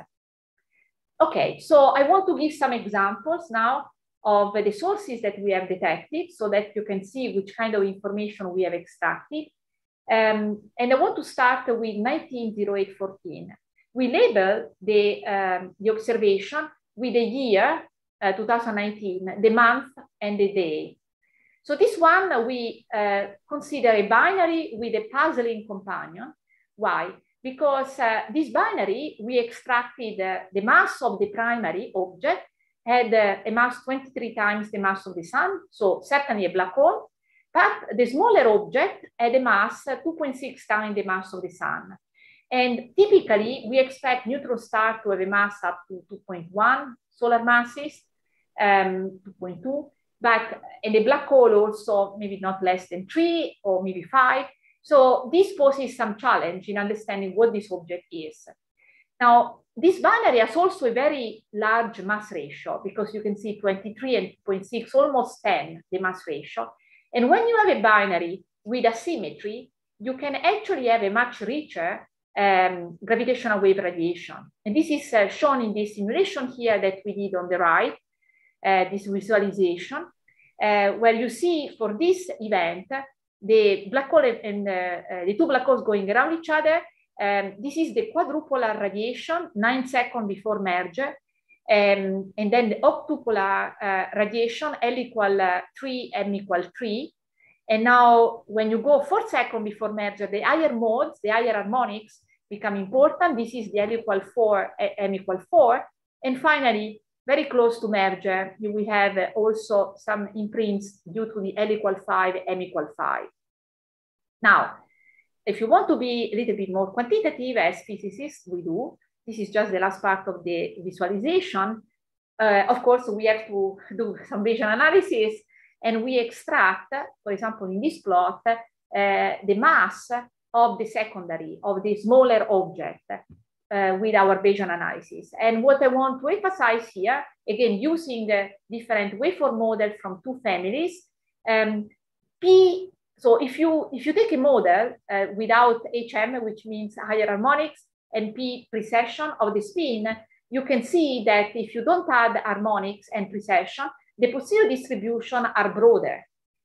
Okay, so I want to give some examples now of the sources that we have detected so that you can see which kind of information we have extracted. Um, and I want to start with nineteen oh eight fourteen. We label the, um, the observation with the year, uh, two thousand nineteen, the month and the day. So this one we uh, consider a binary with a puzzling companion. Why? because uh, this binary, we extracted uh, the mass of the primary object had uh, a mass twenty-three times the mass of the sun, so certainly a black hole, but the smaller object had a mass uh, two point six times the mass of the sun. And typically, we expect neutron-star to have a mass up to two point one solar masses, um, two point two, but and the black hole also maybe not less than three or maybe five. So this poses some challenge in understanding what this object is. Now, this binary has also a very large mass ratio, because you can see twenty-three and two point six, almost ten, the mass ratio. And when you have a binary with asymmetry, you can actually have a much richer um, gravitational wave radiation. And this is uh, shown in this simulation here that we did on the right, uh, this visualization, uh, where you see for this event, the black hole and uh, uh, the two black holes going around each other. Um, this is the quadrupolar radiation, nine seconds before merger. Um, and then the octupolar uh, radiation, L equal uh, three, M equal three. And now when you go four seconds before merger, the higher modes, the higher harmonics become important. This is the L equal four, M equal four. And finally, very close to merger, you will have uh, also some imprints due to the L equal five, M equal five. Now, if you want to be a little bit more quantitative, as physicists we do, this is just the last part of the visualization. Uh, of course, we have to do some Bayesian analysis, and we extract, for example, in this plot, uh, the mass of the secondary, of the smaller object uh, with our Bayesian analysis. And what I want to emphasize here, again, using uh, different waveform models from two families, um, P. So if you, if you take a model uh, without H M, which means higher harmonics, and P precession of the spin, you can see that if you don't add harmonics and precession, the posterior distribution are broader.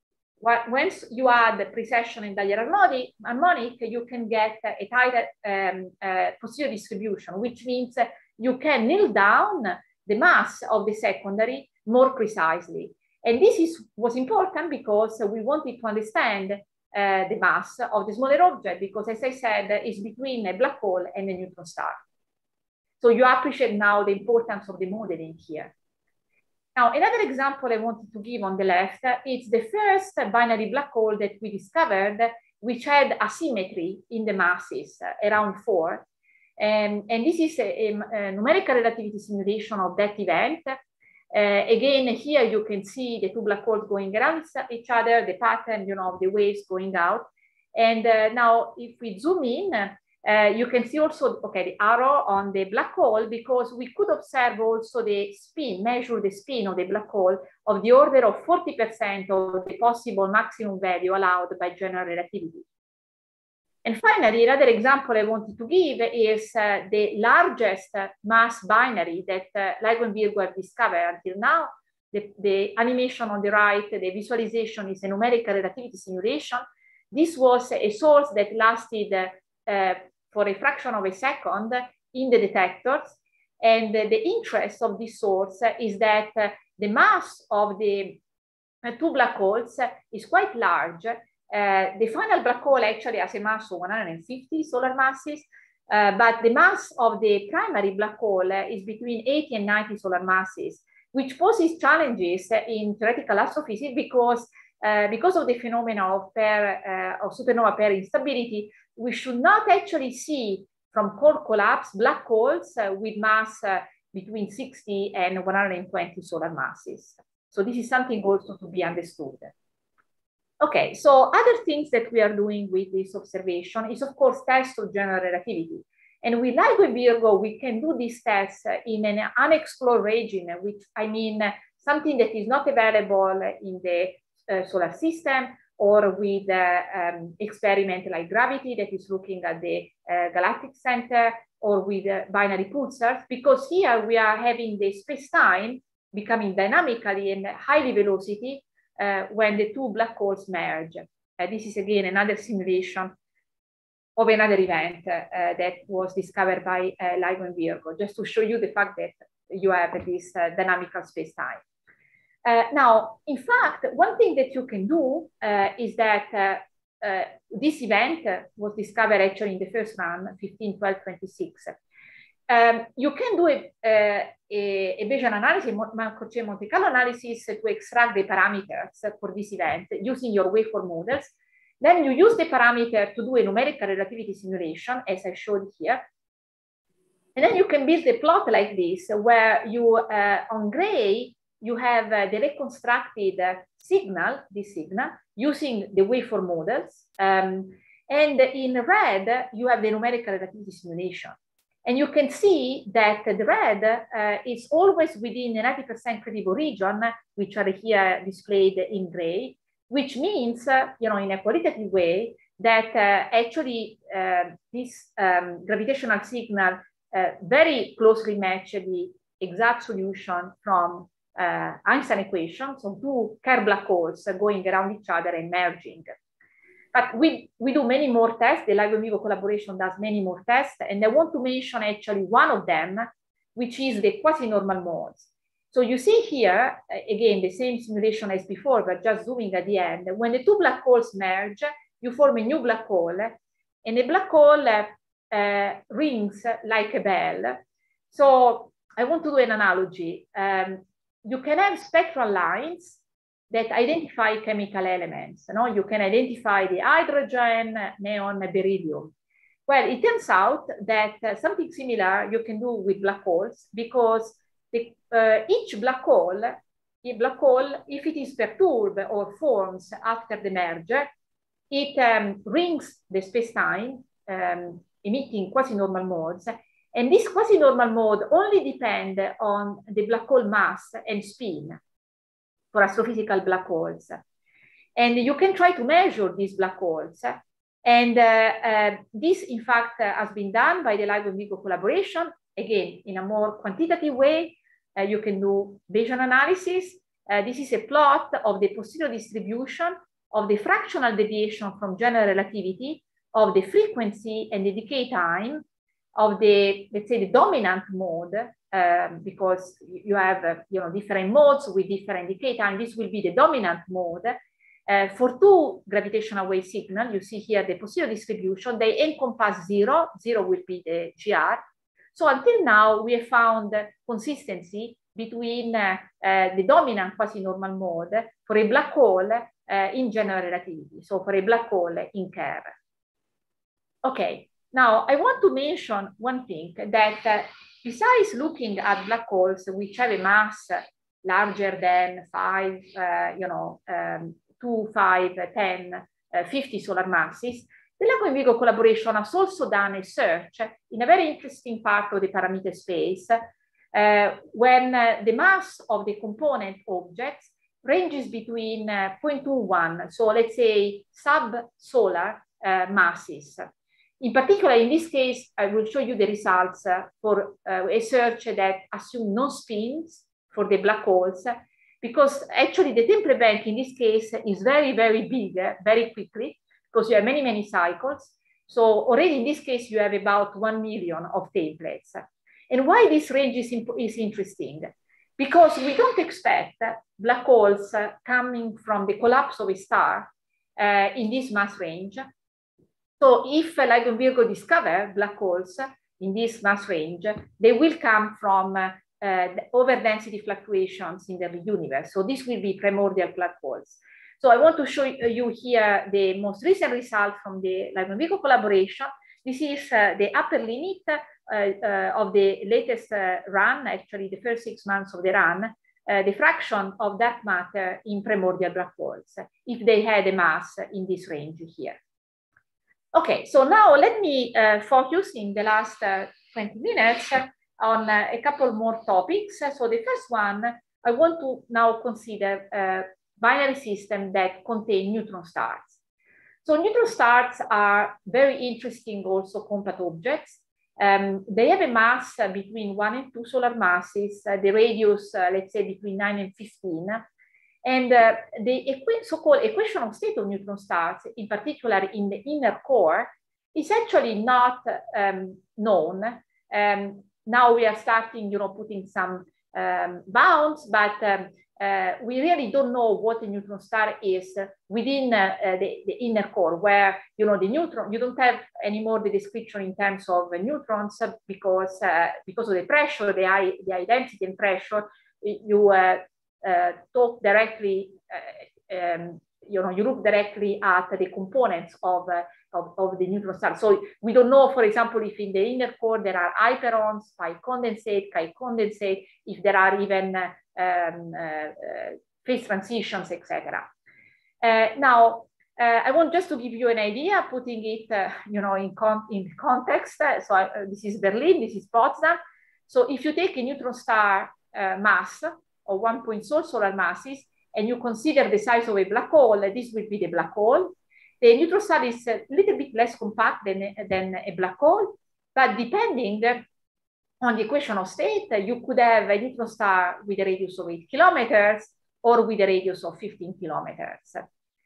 Once you add the precession and higher harmonic, harmonic, you can get a tighter um, uh, posterior distribution, which means you can nail down the mass of the secondary more precisely. And this is, was important because we wanted to understand uh, the mass of the smaller object, because as I said, it's between a black hole and a neutron star. So you appreciate now the importance of the modeling here. Now, another example I wanted to give on the left is the first binary black hole that we discovered, which had asymmetry in the masses, uh, around four. And, and this is a, a, a numerical relativity simulation of that event. Uh, again, here you can see the two black holes going around each other, the pattern, you know, of the waves going out. And uh, now if we zoom in, uh, you can see also, okay, the arrow on the black hole, because we could observe also the spin, measure the spin of the black hole of the order of forty percent of the possible maximum value allowed by general relativity. And finally, another example I wanted to give is uh, the largest uh, mass binary that uh, LIGO and Virgo have discovered until now. The, the animation on the right, the visualization is a numerical relativity simulation. This was a source that lasted uh, uh, for a fraction of a second in the detectors. And uh, the interest of this source uh, is that uh, the mass of the uh, two black holes uh, is quite large. Uh, the final black hole actually has a mass of one hundred fifty solar masses, uh, but the mass of the primary black hole uh, is between eighty and ninety solar masses, which poses challenges in theoretical astrophysics because, uh, because of the phenomena of, pair, uh, of supernova pair instability, we should not actually see from core collapse black holes uh, with mass uh, between sixty and one hundred twenty solar masses. So this is something also to be understood. Okay, so other things that we are doing with this observation is, of course, tests of general relativity. And with LIGO and Virgo, we can do these tests in an unexplored region, which I mean something that is not available in the uh, solar system, or with uh, um, experiment like gravity that is looking at the uh, galactic center, or with uh, binary pulsars, because here we are having the space-time becoming dynamically and highly velocity Uh, when the two black holes merge. Uh, this is again another simulation of another event uh, that was discovered by uh, LIGO and Virgo, just to show you the fact that you have this uh, dynamical space-time. Uh, now, in fact, one thing that you can do uh, is that uh, uh, this event was discovered actually in the first run, fifteen, twelve, twenty-six. Um, you can do a, a, a Bayesian analysis, Markov-Chain Monte Carlo analysis to extract the parameters for this event using your waveform models. Then you use the parameter to do a numerical relativity simulation, as I showed here. And then you can build a plot like this, where you, uh, on gray, you have uh, the reconstructed uh, signal, this signal, using the waveform models. Um, and in red, you have the numerical relativity simulation. And you can see that the red uh, is always within a ninety percent credible region, which are here displayed in gray, which means, uh, you know, in a qualitative way, that uh, actually uh, this um, gravitational signal uh, very closely match the exact solution from uh, Einstein equation, so two Kerr black holes going around each other and merging. But we, we do many more tests. The LIGO and Virgo collaboration does many more tests. And I want to mention actually one of them, which is the quasi-normal modes. So you see here, again, the same simulation as before, but just zooming at the end. When the two black holes merge, you form a new black hole. And the black hole uh, rings like a bell. So I want to do an analogy. Um, you can have spectral lines that identify chemical elements. You know, you can identify the hydrogen, neon, beryllium. Well, it turns out that uh, something similar you can do with black holes, because the, uh, each black hole, a black hole, if it is perturbed or forms after the merger, it um, rings the space-time, um, emitting quasi-normal modes. And this quasi-normal mode only depends on the black hole mass and spin for astrophysical black holes. And you can try to measure these black holes. And uh, uh, this, in fact, uh, has been done by the LIGO and Virgo collaboration, again, in a more quantitative way. Uh, you can do Bayesian analysis. Uh, this is a plot of the posterior distribution of the fractional deviation from general relativity, of the frequency and the decay time of the, let's say, the dominant mode, um, because you have, uh, you know, different modes with different decay time. This will be the dominant mode. Uh, for two gravitational wave signal, you see here the posterior distribution, they encompass zero. Zero will be the G R. So until now, we have found consistency between uh, uh, the dominant quasi-normal mode for a black hole uh, in general relativity, so for a black hole in Kerr. Okay, now I want to mention one thing, that uh, besides looking at black holes which have a mass larger than five, uh, you know, um, two, five, ten, uh, fifty solar masses, the LIGO and Virgo collaboration has also done a search in a very interesting part of the parameter space, uh, when uh, the mass of the component objects ranges between uh, zero point two one, so let's say sub-solar uh, masses. In particular, in this case, I will show you the results uh, for uh, a search that assumes no spins for the black holes, because actually the template bank in this case is very, very big, uh, very quickly, because you have many, many cycles. So already in this case, you have about one million of templates. And why this range is, is interesting? Because we don't expect black holes uh, coming from the collapse of a star uh, in this mass range. So if uh, LIGO and Virgo discover black holes in this mass range, they will come from uh, uh, the overdensity fluctuations in the universe. So this will be primordial black holes. So I want to show you here the most recent result from the LIGO and Virgo collaboration. This is uh, the upper limit uh, uh, of the latest uh, run, actually the first six months of the run, uh, the fraction of dark matter in primordial black holes, if they had a mass in this range here. Okay, so now let me uh, focus in the last uh, twenty minutes on uh, a couple more topics. So the first one, I want to now consider uh, binary systems that contain neutron stars. So neutron stars are very interesting also compact objects. Um, they have a mass uh, between one and two solar masses, uh, the radius, uh, let's say between nine and fifteen. And uh, the so-called equation of state of neutron stars, in particular in the inner core, is actually not um, known. Um, now we are starting, you know, putting some um, bounds, but um, uh, we really don't know what a neutron star is within uh, uh, the, the inner core, where, you know, the neutron, you don't have anymore the description in terms of uh, neutrons because, uh, because of the pressure, the, I, the identity and pressure, you uh, uh, talk directly, uh, um, you know, you look directly at the components of, uh, of, of the neutron star. So we don't know, for example, if in the inner core there are hyperons, pi condensate, chi condensate, if there are even uh, um, uh, uh, phase transitions, et cetera. Uh, now, uh, I want just to give you an idea, putting it, uh, you know, in, con in context. Uh, so uh, this is Berlin, this is Potsdam. So if you take a neutron star uh, mass of one point four solar masses, and you consider the size of a black hole, this will be the black hole. The neutron star is a little bit less compact than, than a black hole, but depending on the equation of state, you could have a neutron star with a radius of eight kilometers or with a radius of fifteen kilometers.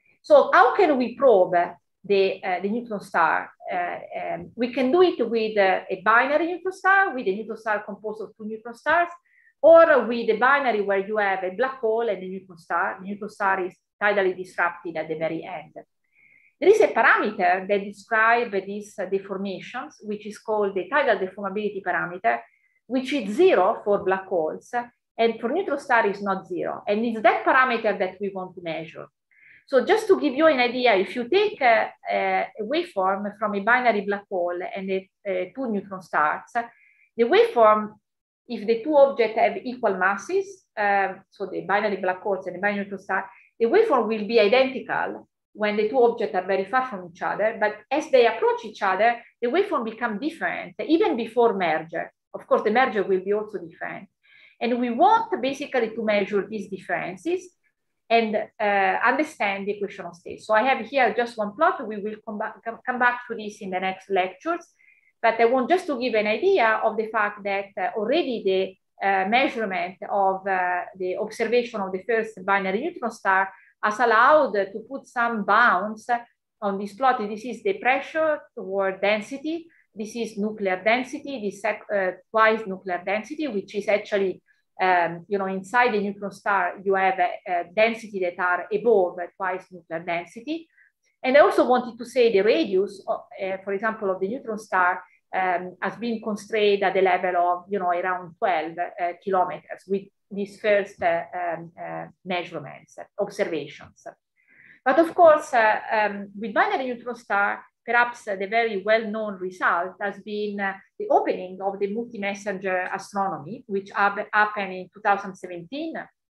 So how can we probe the, uh, the neutron star? Uh, um, we can do it with uh, a binary neutron star, with a neutron star composed of two neutron stars, or with a binary where you have a black hole and a neutron star. The neutron star is tidally disrupted at the very end. There is a parameter that describes these uh, deformations, which is called the tidal deformability parameter, which is zero for black holes, and for neutron star is not zero. And it's that parameter that we want to measure. So just to give you an idea, if you take a, a waveform from a binary black hole and a, a two neutron stars, the waveform, if the two objects have equal masses, um, so the binary black holes and the binary neutron star, the waveform will be identical when the two objects are very far from each other. But as they approach each other, the waveform becomes different, even before merger. Of course, the merger will be also different. And we want basically to measure these differences and uh, understand the equation of state. So I have here just one plot. We will come back, come back to this in the next lectures. But I want just to give an idea of the fact that uh, already the uh, measurement of uh, the observation of the first binary neutron star has allowed uh, to put some bounds on this plot. This is the pressure toward density. This is nuclear density, this uh, twice nuclear density, which is actually, um, you know, inside the neutron star, you have a, a density that are above twice nuclear density. And I also wanted to say the radius, of, uh, for example, of the neutron star um, has been constrained at the level of, you know, around twelve uh, kilometers with these first uh, um, uh, measurements, observations. But of course, uh, um, with binary neutron star, perhaps uh, the very well-known result has been uh, the opening of the multi-messenger astronomy, which happened in two thousand seventeen.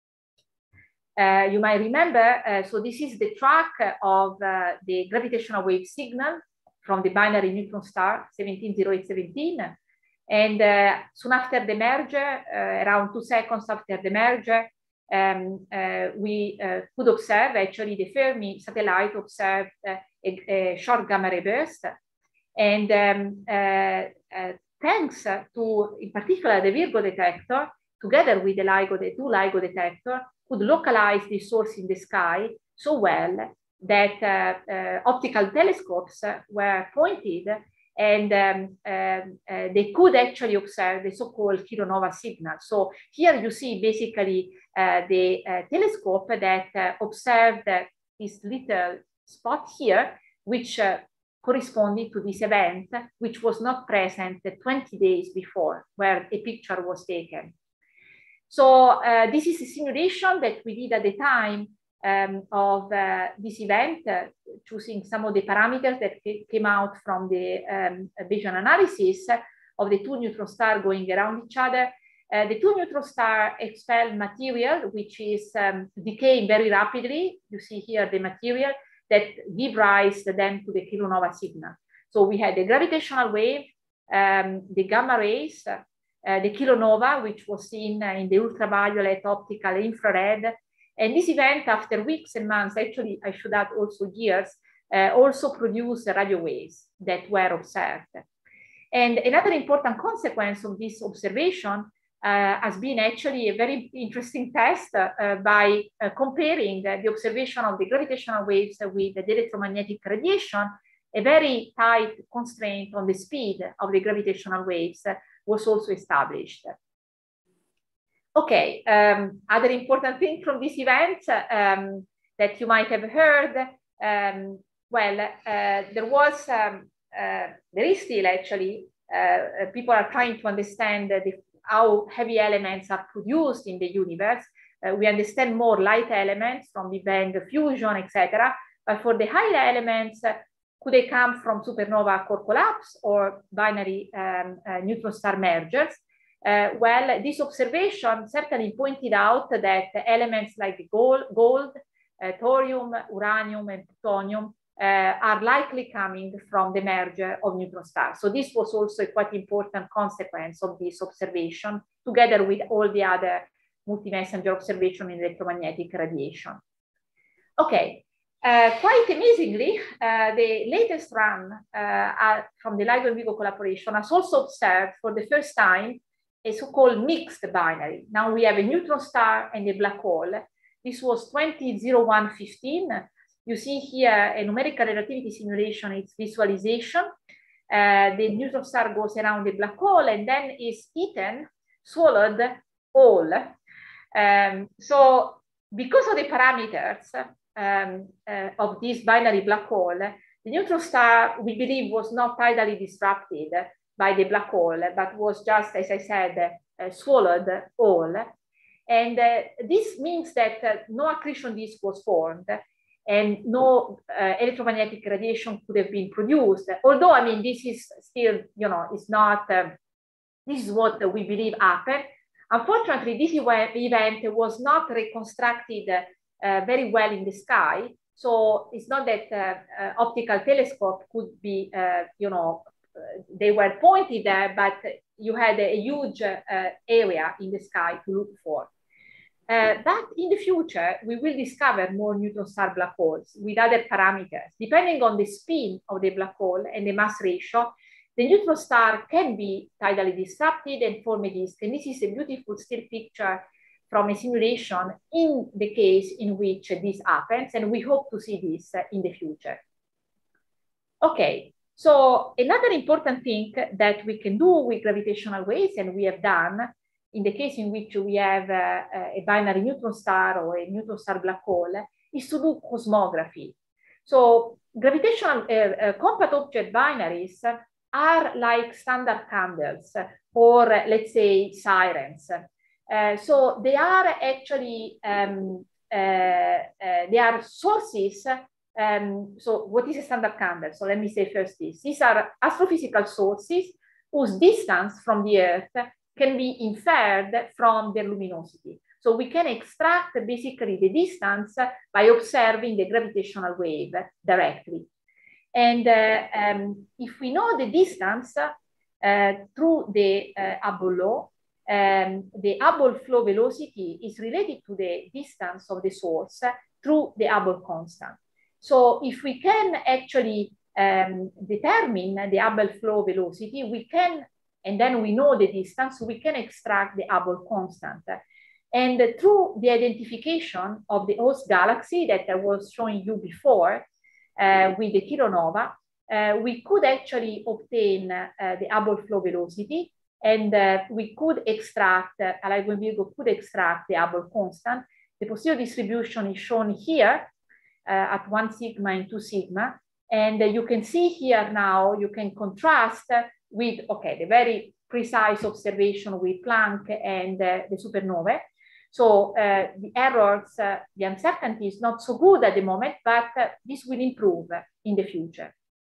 Uh, you might remember, uh, so this is the track of uh, the gravitational wave signal from the binary neutron star seventeen oh eight seventeen. And uh, soon after the merger, uh, around two seconds after the merger, um, uh, we uh, could observe, actually the Fermi satellite observed uh, a, a short gamma ray burst. And um, uh, uh, thanks to, in particular, the Virgo detector, together with the LIGO, the two LIGO detector, could localize the source in the sky so well that uh, uh, optical telescopes were pointed and um, um, uh, they could actually observe the so-called kilonova signal. So here you see basically uh, the uh, telescope that uh, observed uh, this little spot here, which uh, corresponded to this event, which was not present twenty days before, where a picture was taken. So uh, this is a simulation that we did at the time um, of uh, this event, uh, choosing some of the parameters that came out from the um, Bayesian analysis of the two neutron stars going around each other. Uh, the two neutron stars expel material, which is um, decaying very rapidly. You see here the material that give rise then to the kilonova signal. So we had the gravitational wave, um, the gamma rays, uh, Uh, the kilonova, which was seen uh, in the ultraviolet, optical, infrared. And this event, after weeks and months, actually, I should add also years, uh, also produced radio waves that were observed. And another important consequence of this observation uh, has been actually a very interesting test uh, by uh, comparing uh, the observation of the gravitational waves with the electromagnetic radiation. A very tight constraint on the speed of the gravitational waves uh, was also established. Okay, um, other important thing from this event um, that you might have heard, um, well, uh, there was, um, uh, there is still actually, uh, people are trying to understand the, how heavy elements are produced in the universe. Uh, we understand more light elements from Big Bang fusion, et cetera. But for the higher elements, uh, could they come from supernova core collapse or binary um, uh, neutron-star mergers? Uh, well, this observation certainly pointed out that elements like gold, gold uh, thorium, uranium, and plutonium uh, are likely coming from the merger of neutron stars. So this was also a quite important consequence of this observation, together with all the other multi-messenger observation in electromagnetic radiation. Okay, uh, quite amazingly, uh, the latest run uh, from the LIGO and Virgo collaboration has also observed for the first time a so-called mixed binary. Now we have a neutron star and a black hole. This was twenty oh one fifteen. You see here a numerical relativity simulation, its visualization. Uh, the neutron star goes around the black hole and then is eaten, swallowed whole. Um, so because of the parameters um, uh, of this binary black hole, the neutron star, we believe, was not tidally disrupted by the black hole, but was just, as I said, uh, swallowed whole. And uh, this means that uh, no accretion disk was formed and no uh, electromagnetic radiation could have been produced. Although, I mean, this is still, you know, it's not, uh, this is what we believe happened. Unfortunately, this event was not reconstructed uh, very well in the sky. So it's not that uh, uh, optical telescope could be, uh, you know, they were pointed there, but you had a huge uh, area in the sky to look for. Uh, but in the future, we will discover more neutron star black holes with other parameters. Depending on the spin of the black hole and the mass ratio, the neutron star can be tidally disrupted and form a disk. And this is a beautiful still picture from a simulation in the case in which this happens. And we hope to see this uh, in the future. Okay. So another important thing that we can do with gravitational waves, and we have done in the case in which we have uh, a binary neutron star or a neutron star black hole, is to do cosmography. So gravitational uh, uh, compact object binaries are like standard candles or uh, let's say sirens. Uh, so they are actually, um, uh, uh, they are sources. Um, so what is a standard candle? So let me say first this. These are astrophysical sources whose distance from the Earth can be inferred from their luminosity. So we can extract basically the distance by observing the gravitational wave directly. And uh, um, if we know the distance uh, through the uh, Hubble law, um, the Hubble flow velocity is related to the distance of the source through the Hubble constant. So if we can actually um, determine the Hubble flow velocity, we can, and then we know the distance, so we can extract the Hubble constant. And through the identification of the host galaxy that I was showing you before uh, with the kilonova, uh, we could actually obtain uh, the Hubble flow velocity, and uh, we could extract, uh, LIGO and Virgo could extract the Hubble constant. The posterior distribution is shown here. Uh, at one sigma and two sigma. And uh, you can see here now, you can contrast uh, with, okay, the very precise observation with Planck and uh, the supernovae. So uh, the errors, uh, the uncertainty is not so good at the moment, but uh, this will improve in the future.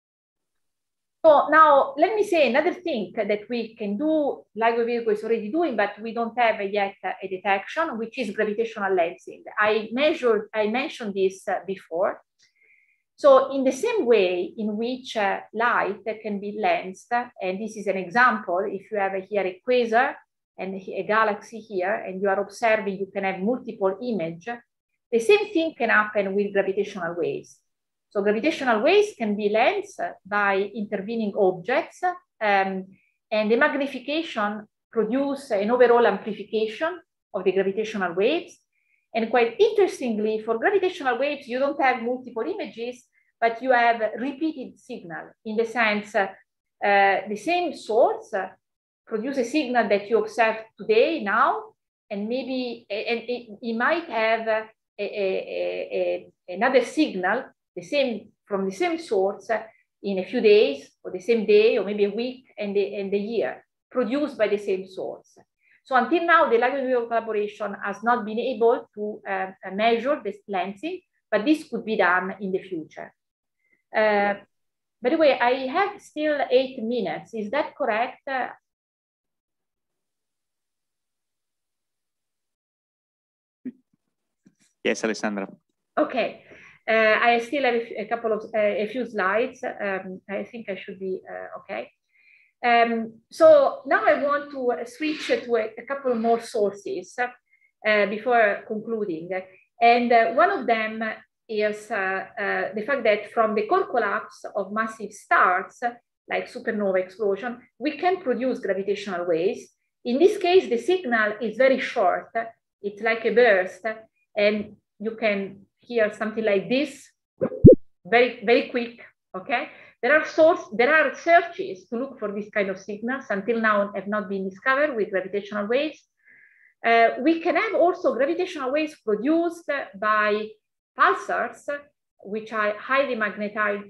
So now let me say another thing that we can do, LIGO Virgo is already doing, but we don't have yet a detection, which is gravitational lensing. I measured, I mentioned this uh, before. So in the same way in which uh, light can be lensed, and this is an example, if you have here a quasar and a galaxy here, and you are observing, you can have multiple images, the same thing can happen with gravitational waves. So gravitational waves can be lensed by intervening objects, um, and the magnification produces an overall amplification of the gravitational waves. And quite interestingly, for gravitational waves, you don't have multiple images, but you have repeated signal in the sense uh, uh, the same source uh, produce a signal that you observe today, now, and maybe and it, it might have a, a, a, a, another signal, the same from the same source in a few days, or the same day, or maybe a week and the, and the year, produced by the same source. So until now, the LIGO and Virgo collaboration has not been able to uh, measure this lensing, but this could be done in the future. Uh, by the way, I have still eight minutes. Is that correct? Uh, yes, Alessandra. Okay. Uh, I still have a, a couple of, uh, a few slides. Um, I think I should be uh, okay. Um, so now I want to switch to a, a couple more sources uh, before concluding. And uh, one of them is uh, uh, the fact that from the core collapse of massive stars, like supernova explosion, we can produce gravitational waves. In this case, the signal is very short. It's like a burst, and you can hear something like this, very, very quick, okay? There are source, there are searches to look for this kind of signals, until now have not been discovered with gravitational waves. Uh, we can have also gravitational waves produced by pulsars, which are highly magnetized,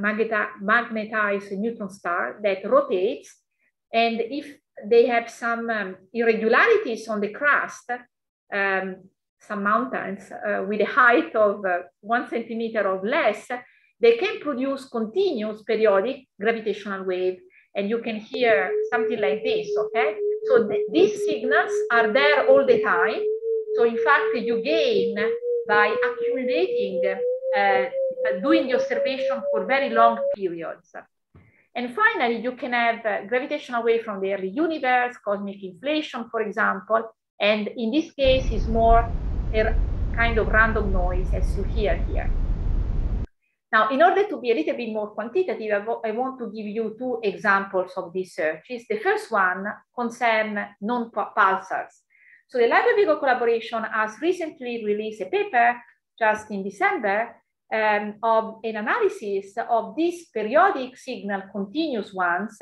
magnetized neutron star that rotates. And if they have some um, irregularities on the crust, um, some mountains uh, with a height of uh, one centimeter or less, they can produce continuous periodic gravitational wave. And you can hear something like this, okay? So th these signals are there all the time. So in fact, you gain by accumulating, uh, doing the observation for very long periods. And finally, you can have uh, gravitational wave from the early universe, cosmic inflation, for example. And in this case, is more a kind of random noise, as you hear here. Now, in order to be a little bit more quantitative, I, I want to give you two examples of these searches. The first one concerns non-pulsars. So the LIGO and Virgo collaboration has recently released a paper, just in December, um, of an analysis of these periodic signal, continuous ones,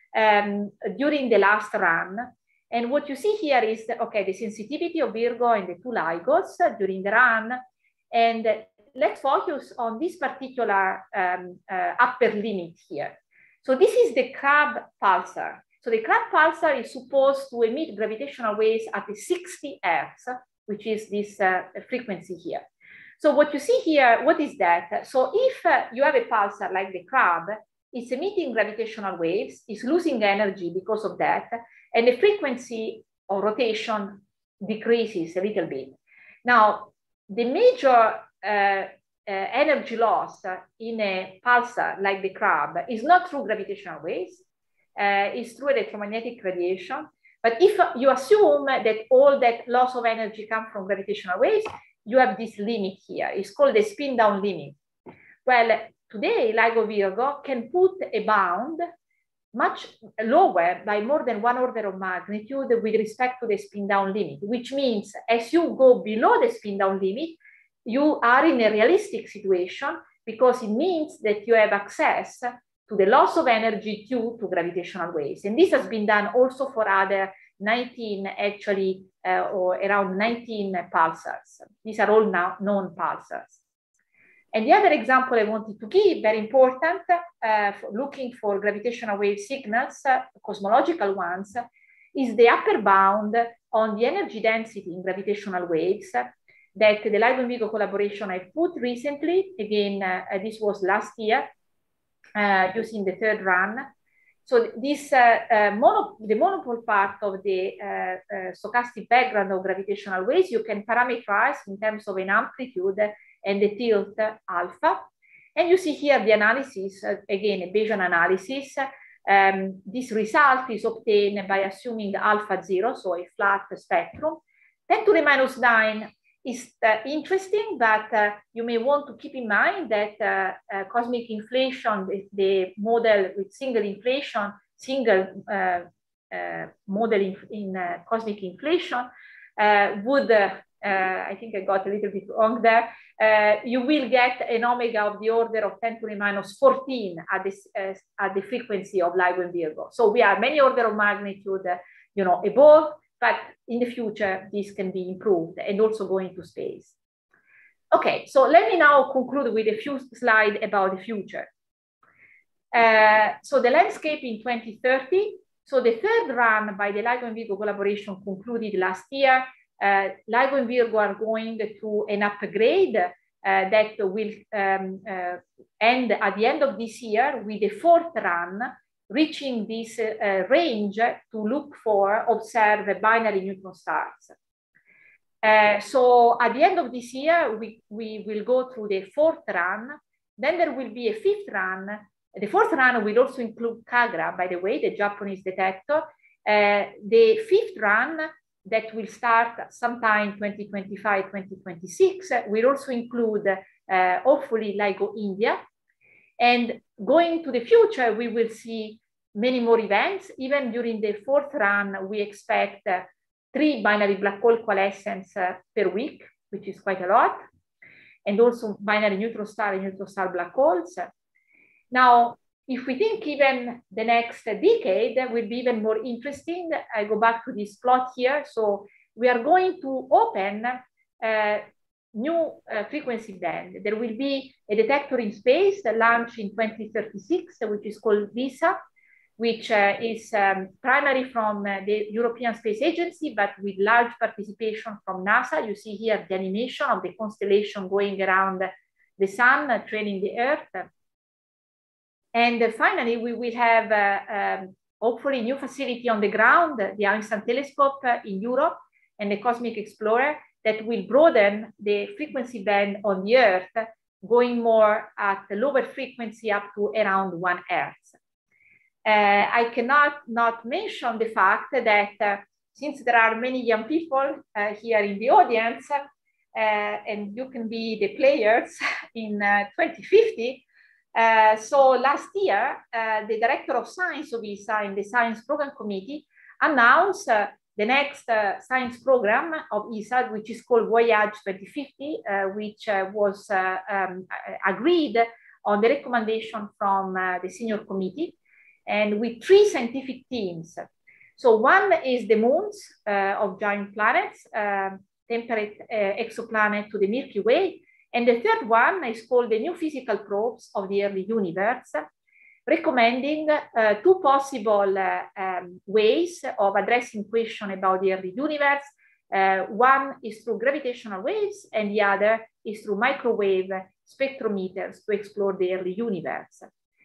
um, during the last run. And what you see here is, the, okay, the sensitivity of Virgo and the two LIGOs during the run. And let's focus on this particular um, uh, upper limit here. So this is the crab pulsar. So the crab pulsar is supposed to emit gravitational waves at the sixty hertz, which is this uh, frequency here. So what you see here, what is that? So if uh, you have a pulsar like the crab, it's emitting gravitational waves, it's losing energy because of that, and the frequency of rotation decreases a little bit. Now, the major uh, uh, energy loss in a pulsar like the crab is not through gravitational waves, uh, it's through electromagnetic radiation. But if you assume that all that loss of energy comes from gravitational waves, you have this limit here. It's called the spin down limit. Well, today, LIGO Virgo can put a bound much lower by more than one order of magnitude with respect to the spin down limit, which means as you go below the spin down limit, you are in a realistic situation, because it means that you have access to the loss of energy due to gravitational waves. And this has been done also for other nineteen, actually, uh, or around nineteen pulsars. These are all now known pulsars. And the other example I wanted to give, very important, uh, for looking for gravitational wave signals, uh, cosmological ones, is the upper bound on the energy density in gravitational waves that the LIGO and Virgo collaboration I put recently. Again, uh, this was last year, uh, using the third run. So this, uh, uh, mono, the monopole part of the uh, uh, stochastic background of gravitational waves, you can parameterize in terms of an amplitude and the tilt alpha. And you see here the analysis, uh, again, a Bayesian analysis. Um, this result is obtained by assuming alpha zero, so a flat spectrum. ten to the minus nine is uh, interesting, but uh, you may want to keep in mind that uh, uh, cosmic inflation, the, the model with single inflation, single uh, uh, model in, in uh, cosmic inflation uh, would, uh, uh, I think I got a little bit wrong there, uh, you will get an omega of the order of ten to the minus fourteen at, this, uh, at the frequency of LIGO and Virgo. So we are many order of magnitude, uh, you know, above but in the future, this can be improved and also go into space. Okay, so let me now conclude with a few slides about the future. Uh, so the landscape in twenty thirty, so the third run by the LIGO and Virgo collaboration concluded last year. Uh, LIGO and Virgo are going to an upgrade uh, that will um, uh, end at the end of this year with the fourth run, reaching this uh, range to look for, observe binary neutron stars. Uh, so at the end of this year, we, we will go through the fourth run. Then there will be a fifth run. The fourth run will also include Kagra, by the way, the Japanese detector. Uh, the fifth run that will start sometime twenty twenty-five, twenty twenty-six will also include, uh, hopefully, LIGO India. And going to the future, we will see many more events. Even during the fourth run, we expect uh, three binary black hole coalescence uh, per week, which is quite a lot. And also binary neutron star and neutron star black holes. Now, if we think even the next decade will be even more interesting, I go back to this plot here. So we are going to open a new uh, frequency band. There will be a detector in space launched in twenty thirty-six, which is called VISA, which uh, is um, primary from uh, the European Space Agency, but with large participation from NASA. You see here the animation of the constellation going around the sun, uh, trailing the Earth. And uh, finally, we will have uh, um, hopefully a new facility on the ground, the Einstein telescope uh, in Europe, and the Cosmic Explorer that will broaden the frequency band on the Earth, going more at the lower frequency up to around one hertz. Uh, I cannot not mention the fact that uh, since there are many young people uh, here in the audience, uh, and you can be the players in uh, twenty fifty, Uh, so last year, uh, the director of science of E S A and the science program committee announced uh, the next uh, science program of E S A, which is called Voyage twenty fifty, uh, which uh, was uh, um, agreed on the recommendation from uh, the senior committee, and with three scientific teams. So one is the moons uh, of giant planets, uh, temperate uh, exoplanet to the Milky Way. And the third one is called the new physical probes of the early universe, recommending uh, two possible uh, um, ways of addressing questions about the early universe. Uh, one is through gravitational waves, and the other is through microwave spectrometers to explore the early universe.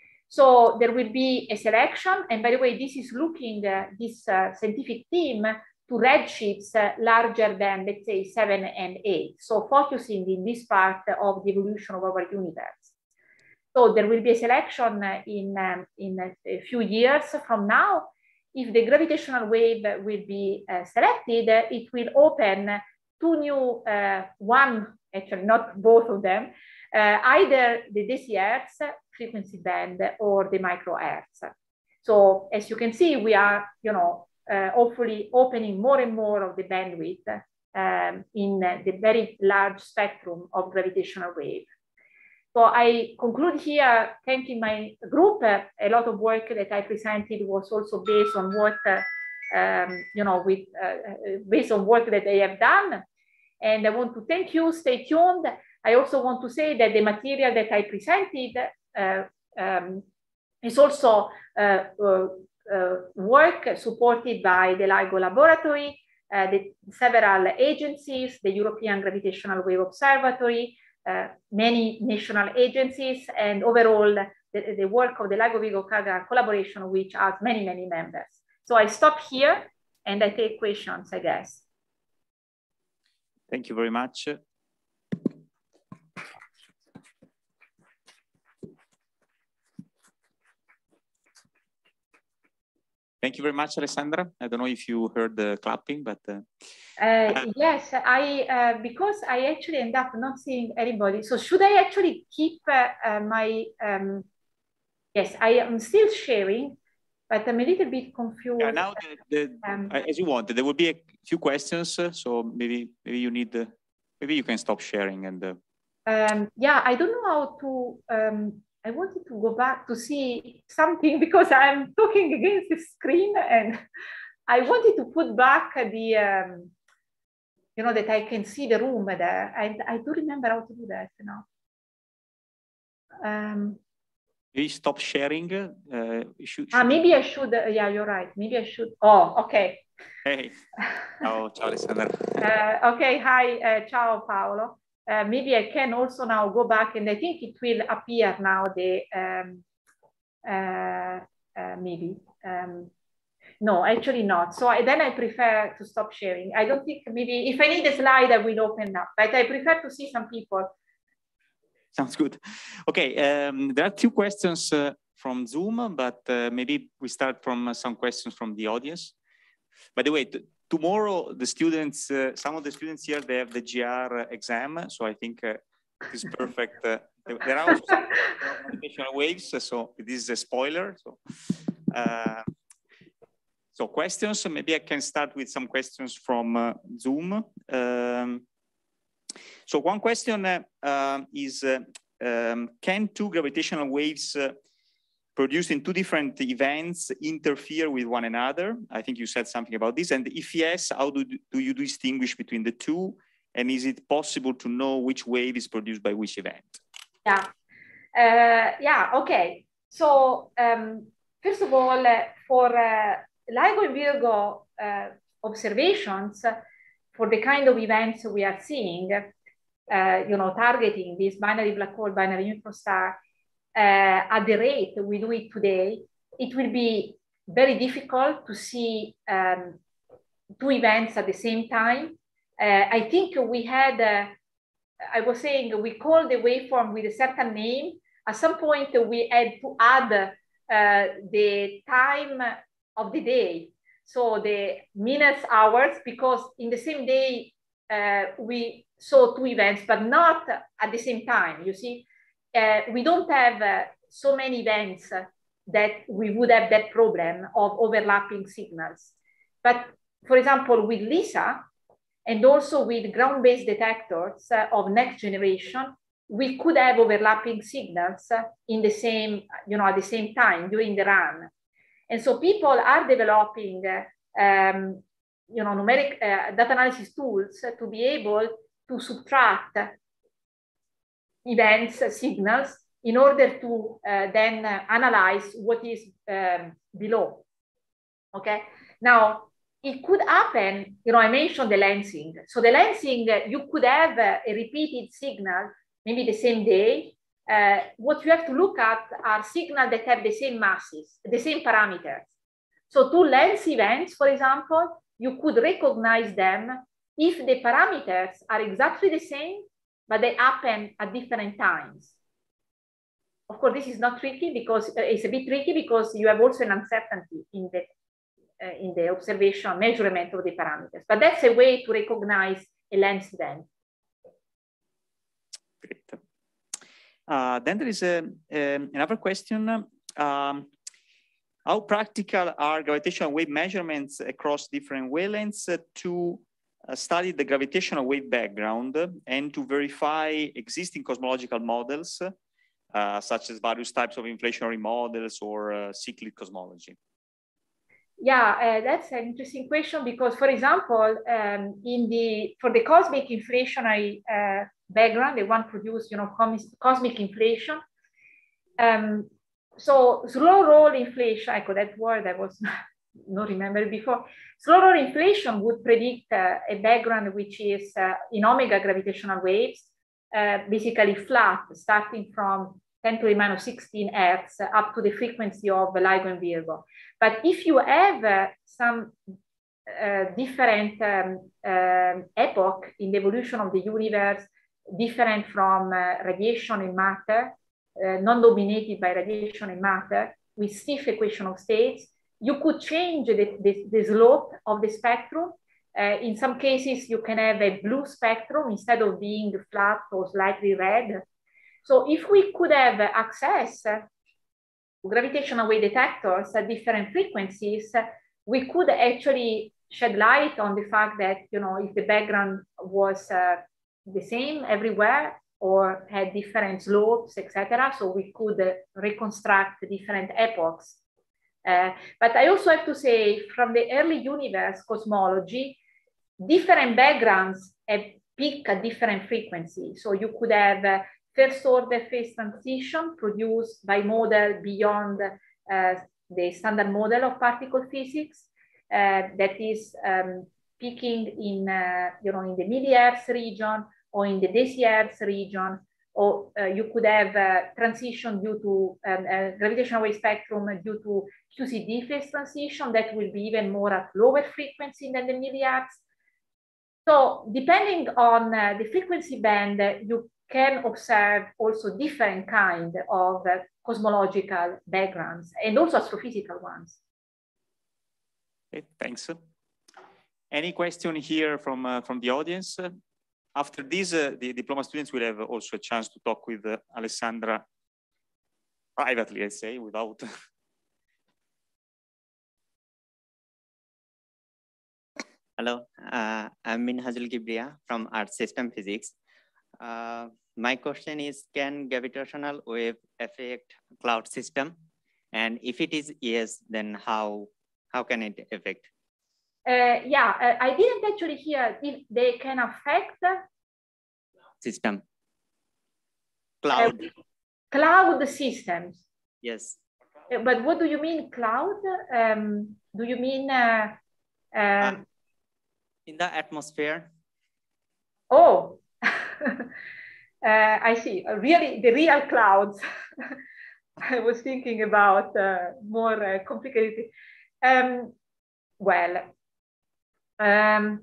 So there will be a selection. And by the way, this is looking, uh, this uh, scientific team, to redshifts uh, larger than, let's say, seven and eight. So focusing in this part of the evolution of our universe. So there will be a selection uh, in, um, in a, a few years from now. If the gravitational wave will be uh, selected, uh, it will open two new, uh, one, actually not both of them, uh, either the decihertz frequency band or the microhertz. So as you can see, we are, you know, Uh, hopefully opening more and more of the bandwidth um, in uh, the very large spectrum of gravitational wave. So I conclude here thanking my group. Uh, a lot of work that I presented was also based on what, uh, um, you know, with, uh, based on work that they have done. And I want to thank you, stay tuned. I also want to say that the material that I presented uh, um, is also uh, uh, Uh, work supported by the LIGO laboratory, uh, the several agencies, the European Gravitational Wave Observatory, uh, many national agencies, and overall the, the work of the LIGO Virgo Kagra collaboration, which has many, many members. So I stop here and I take questions, I guess. Thank you very much. Thank you very much, Alessandra. I don't know if you heard the clapping, but... Uh, uh, yes, I uh, because I actually end up not seeing anybody. So should I actually keep uh, uh, my... Um, yes, I am still sharing, but I'm a little bit confused. Yeah, now, the, the, um, as you want, there will be a few questions, uh, so maybe maybe you need... Uh, maybe you can stop sharing and... Uh... Um, yeah, I don't know how to... Um, I wanted to go back to see something because I'm talking against the screen and I wanted to put back the, um, you know, that I can see the room there. And I do remember how to do that now. Um, Maybe stop sharing. Uh, should, ah, should maybe I should, uh, yeah, you're right. Maybe I should, oh, okay. Hey, ciao, ciao Alessandra. uh, okay, hi, uh, ciao Paolo. Uh, maybe I can also now go back and I think it will appear now the, um, uh, uh, maybe. Um, no, actually not. So I, then I prefer to stop sharing. I don't think maybe, if I need a slide, I will open up, but I prefer to see some people. Sounds good. Okay, um, there are two questions uh, from Zoom, but uh, maybe we start from uh, some questions from the audience. By the way, tomorrow the students, uh, some of the students here, they have the G R exam, so I think uh, it's perfect. Uh, there are also some gravitational waves, so this is a spoiler. So, uh, so questions. Maybe I can start with some questions from uh, Zoom. Um, So one question uh, uh, is, uh, um, can two gravitational waves uh, produced in two different events interfere with one another? I think you said something about this. And if yes, how do, do you distinguish between the two? And is it possible to know which wave is produced by which event? Yeah, uh, yeah, okay. So um, first of all, uh, for uh, LIGO and Virgo uh, observations, uh, for the kind of events we are seeing, Uh, you know, targeting this binary black hole, binary neutron star uh, at the rate we do it today, it will be very difficult to see um, two events at the same time. Uh, I think we had, uh, I was saying, we call the waveform with a certain name. At some point, we had to add uh, the time of the day. So the minutes, hours, because in the same day, uh, we saw two events, but not at the same time, you see. Uh, we don't have uh, so many events uh, that we would have that problem of overlapping signals. But for example, with LISA, and also with ground-based detectors uh, of next generation, we could have overlapping signals uh, in the same, you know, at the same time during the run. And so people are developing, uh, um, you know, numeric uh, data analysis tools uh, to be able to subtract events, uh, signals, in order to uh, then uh, analyze what is um, below. Okay. Now, it could happen, you know, I mentioned the lensing. So the lensing, uh, you could have uh, a repeated signal, maybe the same day. Uh, what you have to look at are signals that have the same masses, the same parameters. So two lens events, for example, you could recognize them if the parameters are exactly the same, but they happen at different times. Of course, this is not tricky because uh, it's a bit tricky because you have also an uncertainty in the uh, in the observation measurement of the parameters. But that's a way to recognize a lens event. Great. Uh, then there is a, um, another question. Um, how practical are gravitational wave measurements across different wavelengths uh, to uh, study the gravitational wave background and to verify existing cosmological models, uh, such as various types of inflationary models or uh, cyclic cosmology? Yeah, uh, that's an interesting question because, for example, um, in the for the cosmic inflationary uh, background, the one produced, you know, cosmic inflation. Um, so slow roll inflation, I could that word I was not remembered before. Slow roll inflation would predict uh, a background which is uh, in omega gravitational waves, uh, basically flat, starting from ten to the minus sixteen hertz up to the frequency of LIGO and Virgo. But if you have uh, some uh, different um, uh, epoch in the evolution of the universe, different from uh, radiation and matter, uh, non-dominated by radiation and matter, with stiff equation of states, you could change the, the, the slope of the spectrum. Uh, in some cases, you can have a blue spectrum instead of being flat or slightly red. So if we could have access to gravitational wave detectors at different frequencies, we could actually shed light on the fact that, you know, if the background was uh, the same everywhere or had different slopes, et cetera. So we could uh, reconstruct different epochs Uh, but I also have to say, from the early universe cosmology, different backgrounds have peak at different frequency. So you could have uh, first order phase transition produced by model beyond uh, the standard model of particle physics uh, that is um, peaking in, uh, you know, in the milliamps region or in the decihertz region, or uh, you could have uh, transition due to um, a gravitational wave spectrum due to Q C D phase transition that will be even more at lower frequency than the milliamps. So depending on uh, the frequency band, uh, you can observe also different kind of uh, cosmological backgrounds and also astrophysical ones. Okay, thanks. Any question here from, uh, from the audience? After this, uh, the diploma students will have also a chance to talk with uh, Alessandra privately, let's say, without. Hello, uh, I'm Minhajul Gibria from Earth System Physics. Uh, my question is, can gravitational wave affect cloud system? And if it is yes, then how, how can it affect? Uh, yeah, uh, I didn't actually hear if they can affect the system. Cloud. Uh, cloud systems. Yes. Uh, but what do you mean cloud? Um, do you mean uh, uh, uh, in the atmosphere? Oh, uh, I see. Uh, really, the real clouds. I was thinking about uh, more uh, complicated. Um, well, um,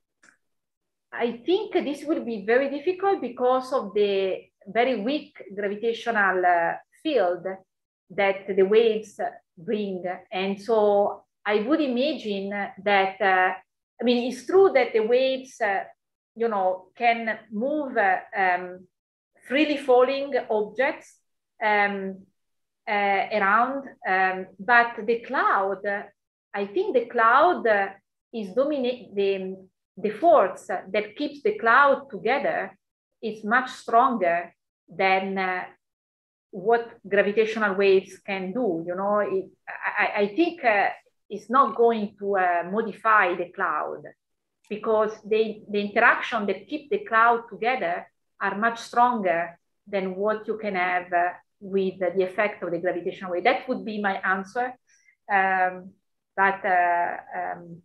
I think this will be very difficult because of the very weak gravitational uh, field that the waves bring. And so I would imagine that, uh, I mean, it's true that the waves, uh, you know, can move uh, um, freely falling objects um, uh, around, um, but the cloud, I think the cloud uh, is dominate the, the force that keeps the cloud together is much stronger than uh, what gravitational waves can do. You know, it, I, I think uh, it's not going to uh, modify the cloud because they, the interaction that keep the cloud together are much stronger than what you can have uh, with uh, the effect of the gravitational wave. That would be my answer. Um, but uh, um,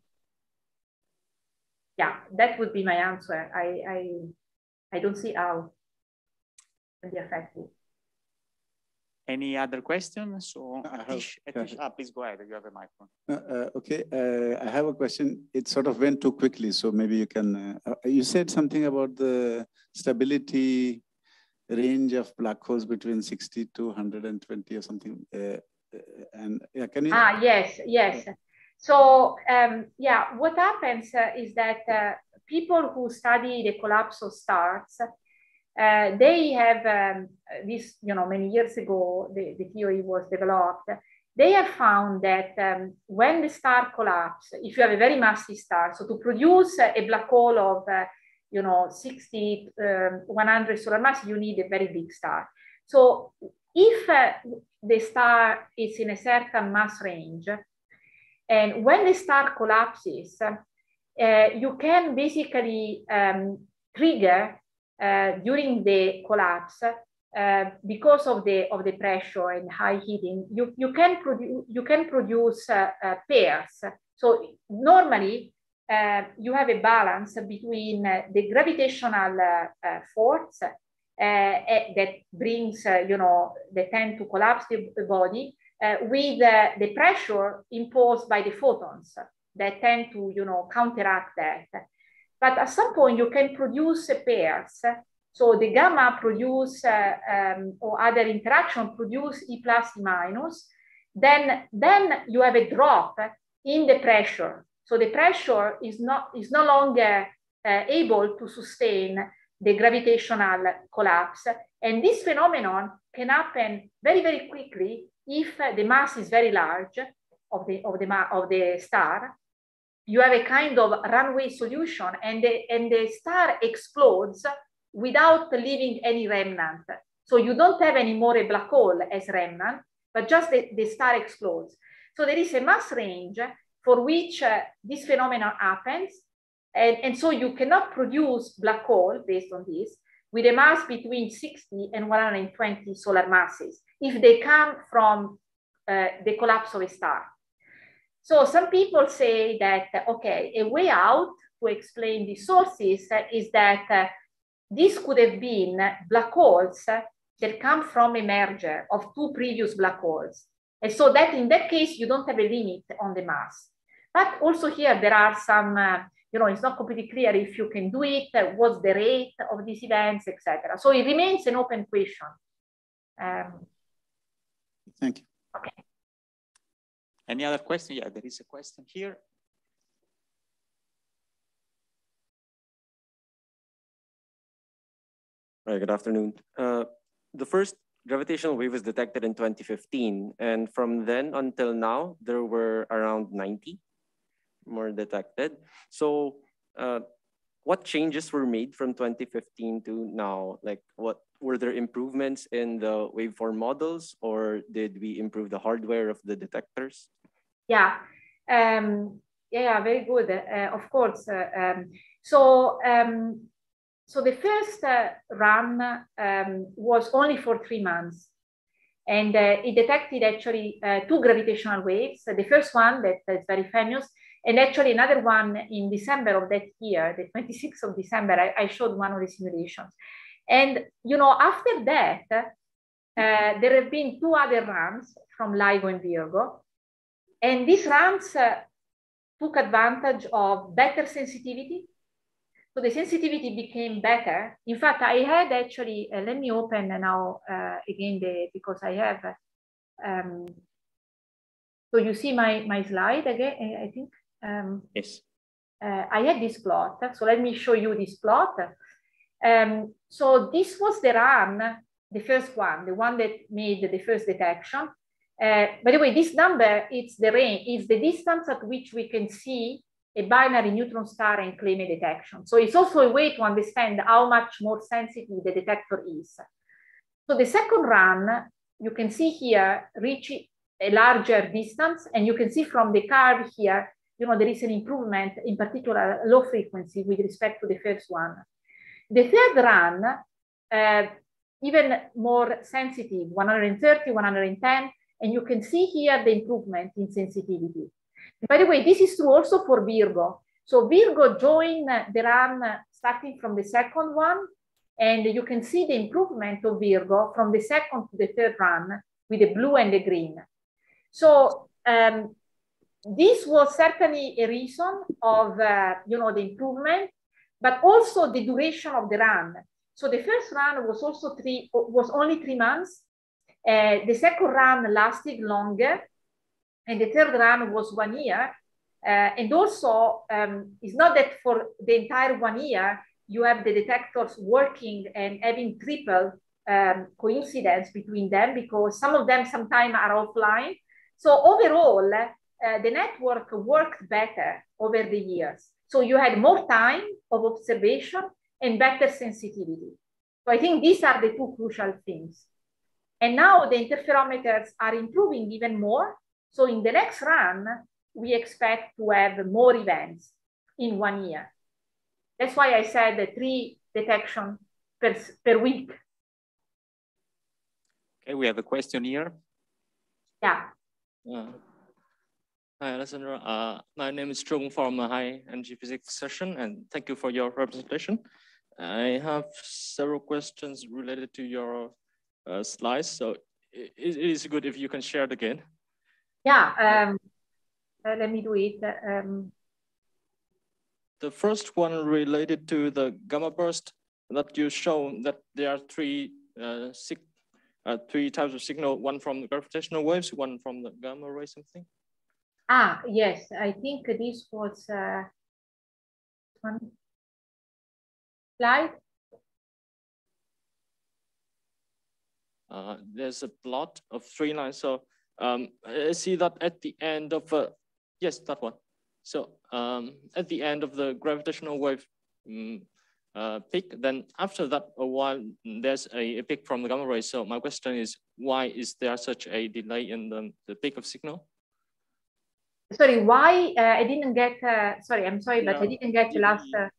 yeah, that would be my answer. I, I, I don't see how the effect is. Any other questions? So, I have, Atish, Atish, ah, please go ahead. You have a microphone. Uh, uh, okay, uh, I have a question. It sort of went too quickly, so maybe you can. Uh, you said something about the stability range of black holes between sixty to one hundred twenty or something. Uh, and yeah, can you? Ah, yes, yes. So um, yeah, what happens uh, is that uh, people who study the collapse of stars, uh, they have um, this, you know, many years ago, the, the theory was developed. They have found that um, when the star collapses, if you have a very massive star, so to produce a black hole of, uh, you know, sixty, um, one hundred solar mass, you need a very big star. So if uh, the star is in a certain mass range, and when the star collapses, uh, you can basically um, trigger uh, during the collapse, uh, because of the of the pressure and high heating, you you can produce you can produce uh, uh, pairs. So normally uh, you have a balance between uh, the gravitational uh, uh, force uh, uh, that brings uh, you know the tend to collapse the, the body. Uh, with uh, the pressure imposed by the photons that tend to, you know, counteract that. But at some point you can produce pairs. So the gamma produce, uh, um, or other interaction produce E plus, E minus. Then, then you have a drop in the pressure. So the pressure is, not, is no longer uh, able to sustain the gravitational collapse. And this phenomenon can happen very, very quickly if uh, the mass is very large of the, of, the, of the star. You have a kind of runaway solution, and the, and the star explodes without leaving any remnant. So you don't have any more a black hole as remnant, but just the, the star explodes. So there is a mass range for which uh, this phenomenon happens. And, and so you cannot produce black hole based on this with a mass between sixty and one hundred twenty solar masses if they come from uh, the collapse of a star. So some people say that, okay, a way out to explain the sources uh, is that uh, this could have been black holes uh, that come from a merger of two previous black holes. And so that in that case, you don't have a limit on the mass. But also here, there are some, uh, you know, it's not completely clear if you can do it, uh, what's the rate of these events, et cetera. So it remains an open question. Um, Thank you. Okay. Any other question? Yeah, there is a question here. Hi, good afternoon. Uh, the first gravitational wave was detected in twenty fifteen, and from then until now, there were around ninety more detected. So uh, what changes were made from twenty fifteen to now? Like, what were there improvements in the waveform models, or did we improve the hardware of the detectors? Yeah, um, yeah, very good. Uh, of course. Uh, um, so, um, so the first uh, run um, was only for three months, and uh, it detected actually uh, two gravitational waves. The first one that is very famous, and actually another one in December of that year, the twenty-sixth of December. I, I showed one of the simulations, and you know after that, uh, there have been two other runs from LIGO and Virgo. And these runs uh, took advantage of better sensitivity. So the sensitivity became better. In fact, I had actually, uh, let me open now uh, again, the, because I have, um, so you see my, my slide again, I think. Um, yes. Uh, I had this plot. So let me show you this plot. Um, so this was the run, the first one, the one that made the first detection. Uh, by the way, this number, it's the range, is the distance at which we can see a binary neutron star and claim a detection. So it's also a way to understand how much more sensitive the detector is. So the second run, you can see here, reach a larger distance, and you can see from the curve here, you know, there is an improvement, in particular low frequency with respect to the first one. The third run, uh, even more sensitive, one hundred thirty, one hundred ten, and you can see here the improvement in sensitivity. By the way, this is true also for Virgo. So Virgo joined the run starting from the second one, and you can see the improvement of Virgo from the second to the third run with the blue and the green. So um, this was certainly a reason of uh, you know, the improvement, but also the duration of the run. So the first run was also three, was only three months. Uh, the second run lasted longer, and the third run was one year. Uh, and also, um, it's not that for the entire one year, you have the detectors working and having triple um, coincidence between them, because some of them sometimes are offline. So overall, uh, the network worked better over the years. So you had more time of observation and better sensitivity. So I think these are the two crucial things. And now the interferometers are improving even more. So in the next run, we expect to have more events in one year. That's why I said the three detection per, per week. Okay, we have a question here. Yeah. Uh, hi, Alessandra. Uh, my name is Trung from the High Energy Physics session, and thank you for your representation. I have several questions related to your uh, slides, so it, it is good if you can share it again. Yeah, um, uh, let me do it. Um, the first one related to the gamma burst that you show that there are three uh, uh, three types of signal, one from the gravitational waves, one from the gamma ray something. Ah, yes, I think this was uh, one slide. Uh, there's a plot of three lines. So um, I see that at the end of, uh, yes, that one. So um, at the end of the gravitational wave um, uh, peak, then after that, a while, there's a, a peak from the gamma ray. So my question is, why is there such a delay in the, the peak of signal? Sorry, why uh, I didn't get, uh, sorry, I'm sorry, Yeah. but I didn't get the last. Uh...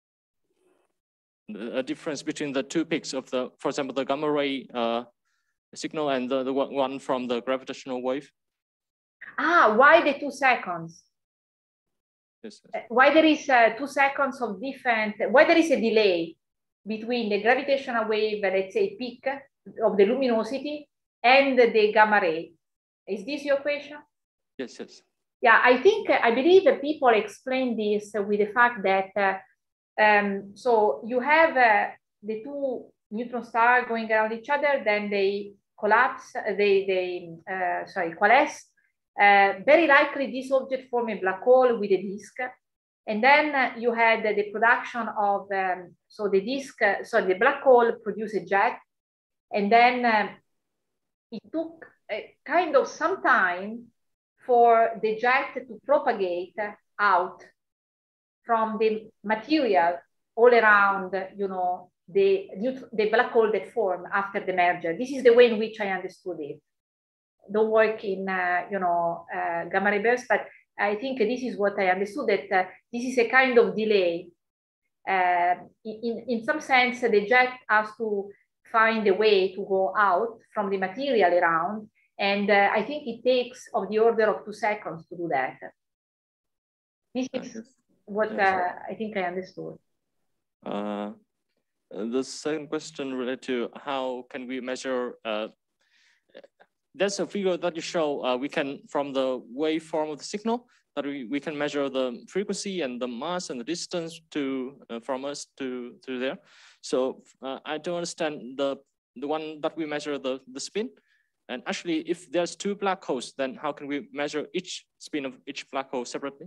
A difference between the two peaks of the, for example, the gamma ray uh, signal and the, the one from the gravitational wave. Ah, why the two seconds? Yes, yes. Uh, why there is uh, two seconds of different, why there is a delay between the gravitational wave, let's say peak of the luminosity and the gamma ray? Is this your question? Yes, yes. Yeah, I think, I believe that people explain this with the fact that, uh, um, so you have uh, the two neutron stars going around each other, then they collapse, they, they uh, sorry, coalesce. Uh, very likely this object form a black hole with a disk. And then uh, you had uh, the production of, um, so the disk, uh, so the black hole produced a jet. And then uh, it took a kind of some time for the jet to propagate out from the material all around, you know, the, the black hole that formed after the merger. This is the way in which I understood it. Don't work in, uh, you know, uh, gamma ray bursts, but I think this is what I understood, that uh, this is a kind of delay. Uh, in, in some sense, the jet has to find a way to go out from the material around. And uh, I think it takes of the order of two seconds to do that. This is what uh, I think I understood. Uh, the second question related to how can we measure, uh, there's a figure that you show uh, we can, from the waveform of the signal, that we, we can measure the frequency and the mass and the distance to uh, from us to, to there. So uh, I don't understand the, the one that we measure the, the spin. And actually, if there's two black holes, then how can we measure each spin of each black hole separately?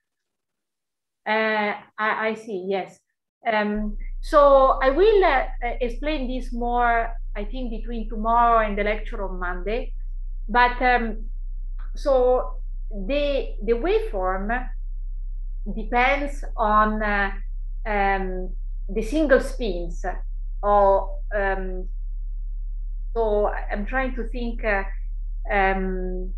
Uh, I, I see, yes. Um, so I will uh, explain this more, I think, between tomorrow and the lecture on Monday. But um, so the, the waveform depends on uh, um, the single spins. Or, um, so I'm trying to think, uh, um,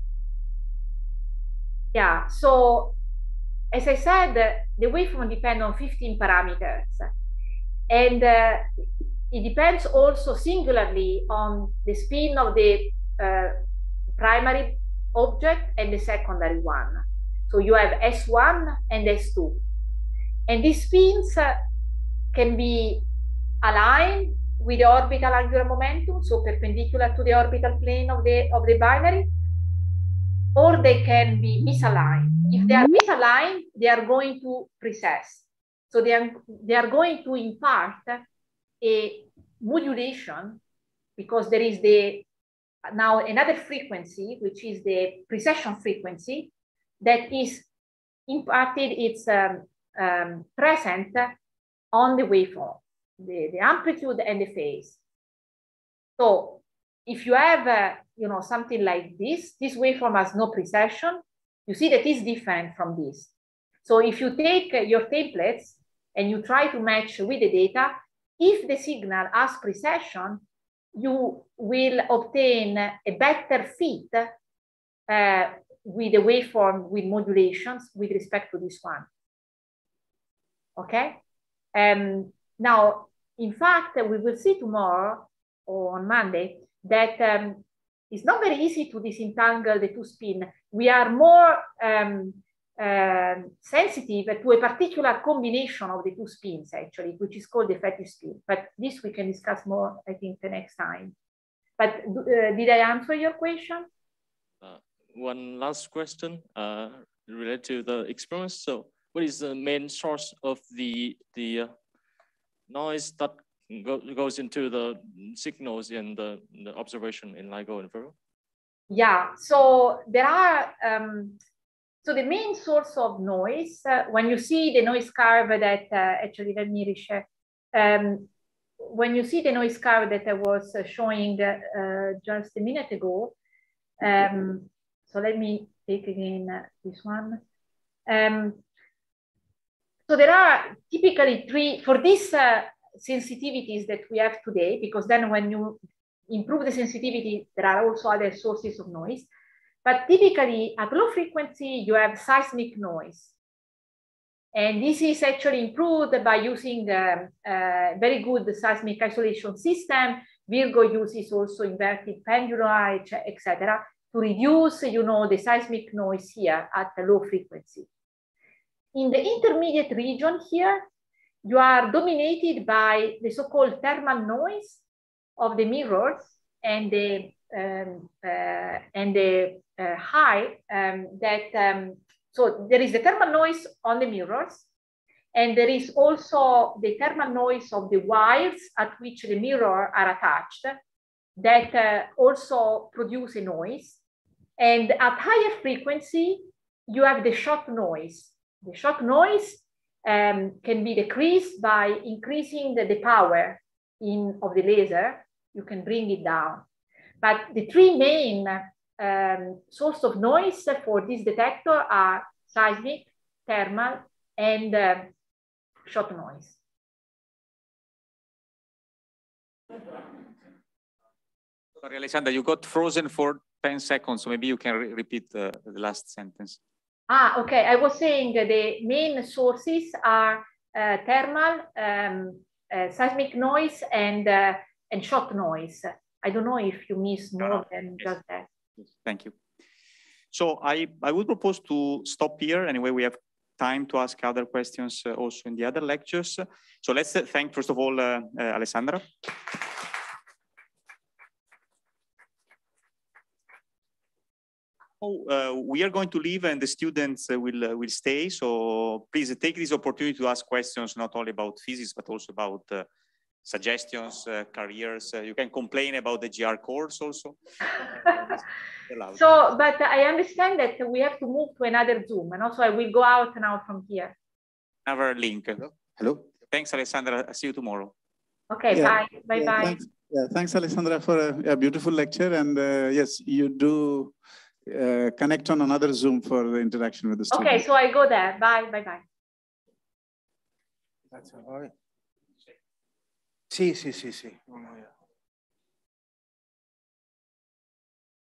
yeah, so as I said, the waveform depends on fifteen parameters. And uh, it depends also singularly on the spin of the uh, primary object and the secondary one. So you have S one and S two. And these spins uh, can be aligned with the orbital angular momentum, so perpendicular to the orbital plane of the, of the binary, or they can be misaligned. If they are misaligned, they are going to precess. So they are, they are going to impart a modulation, because there is the now another frequency, which is the precession frequency, that is imparted, it's um, um, present on the waveform, the, the amplitude and the phase. So if you have uh, you know, something like this, this waveform has no precession, you see that is different from this. So if you take uh, your templates and you try to match with the data, if the signal has precession, you will obtain a better fit uh, with the waveform with modulations with respect to this one. Okay? Um, now, in fact, we will see tomorrow or on Monday that um, it's not very easy to disentangle the two spin. We are more um, uh, sensitive to a particular combination of the two spins, actually, which is called the effective spin. But this we can discuss more, I think, the next time. But uh, did I answer your question? Uh, one last question uh, related to the experiments. So what is the main source of the, the uh, noise that go, goes into the signals in the, the observation in LIGO and Virgo? Yeah, so there are, um, so the main source of noise, uh, when you see the noise curve that, uh, actually let me reshare, um, when you see the noise curve that I was uh, showing uh, just a minute ago, um, so let me take again uh, this one. Um, so there are typically three, for these uh, sensitivities that we have today, because then when you improve the sensitivity, there are also other sources of noise. But typically at low frequency, you have seismic noise. And this is actually improved by using a, a very good seismic isolation system. Virgo uses also inverted pendulum, et cetera, to reduce, you know, the seismic noise here at a low frequency. In the intermediate region here, you are dominated by the so-called thermal noise of the mirrors and the um, uh, and the uh, high um, that. Um, So there is the thermal noise on the mirrors, and there is also the thermal noise of the wires at which the mirror are attached that uh, also produce a noise. And at higher frequency, you have the shock noise. The shock noise um, can be decreased by increasing the, the power in, of the laser. You can bring it down. But the three main Um, source of noise for this detector are seismic, thermal, and uh, shock noise. Sorry, Alessandra, you got frozen for ten seconds, so maybe you can re repeat uh, the last sentence. Ah, okay. I was saying the main sources are uh, thermal, um, uh, seismic noise, and uh, and shock noise. I don't know if you miss more no, no. than yes. just that. Thank you. So I, I would propose to stop here. Anyway, we have time to ask other questions uh, also in the other lectures. So let's uh, thank, first of all, uh, uh, Alessandra. Oh, uh, we are going to leave and the students uh, will, uh, will stay. So please take this opportunity to ask questions, not only about physics, but also about uh, suggestions, uh, careers. Uh, you can complain about the G R course also. So, but I understand that we have to move to another Zoom, and also I will go out now from here. Another link. Hello. Hello. Thanks, Alessandra. I'll see you tomorrow. Okay, yeah. bye. Bye, yeah, bye. Thanks, yeah, thanks, Alessandra, for a, a beautiful lecture. And uh, yes, you do uh, connect on another Zoom for the interaction with the students. Okay, so I go there. Bye, bye, bye. That's all right. Sí, sí, sí, sí.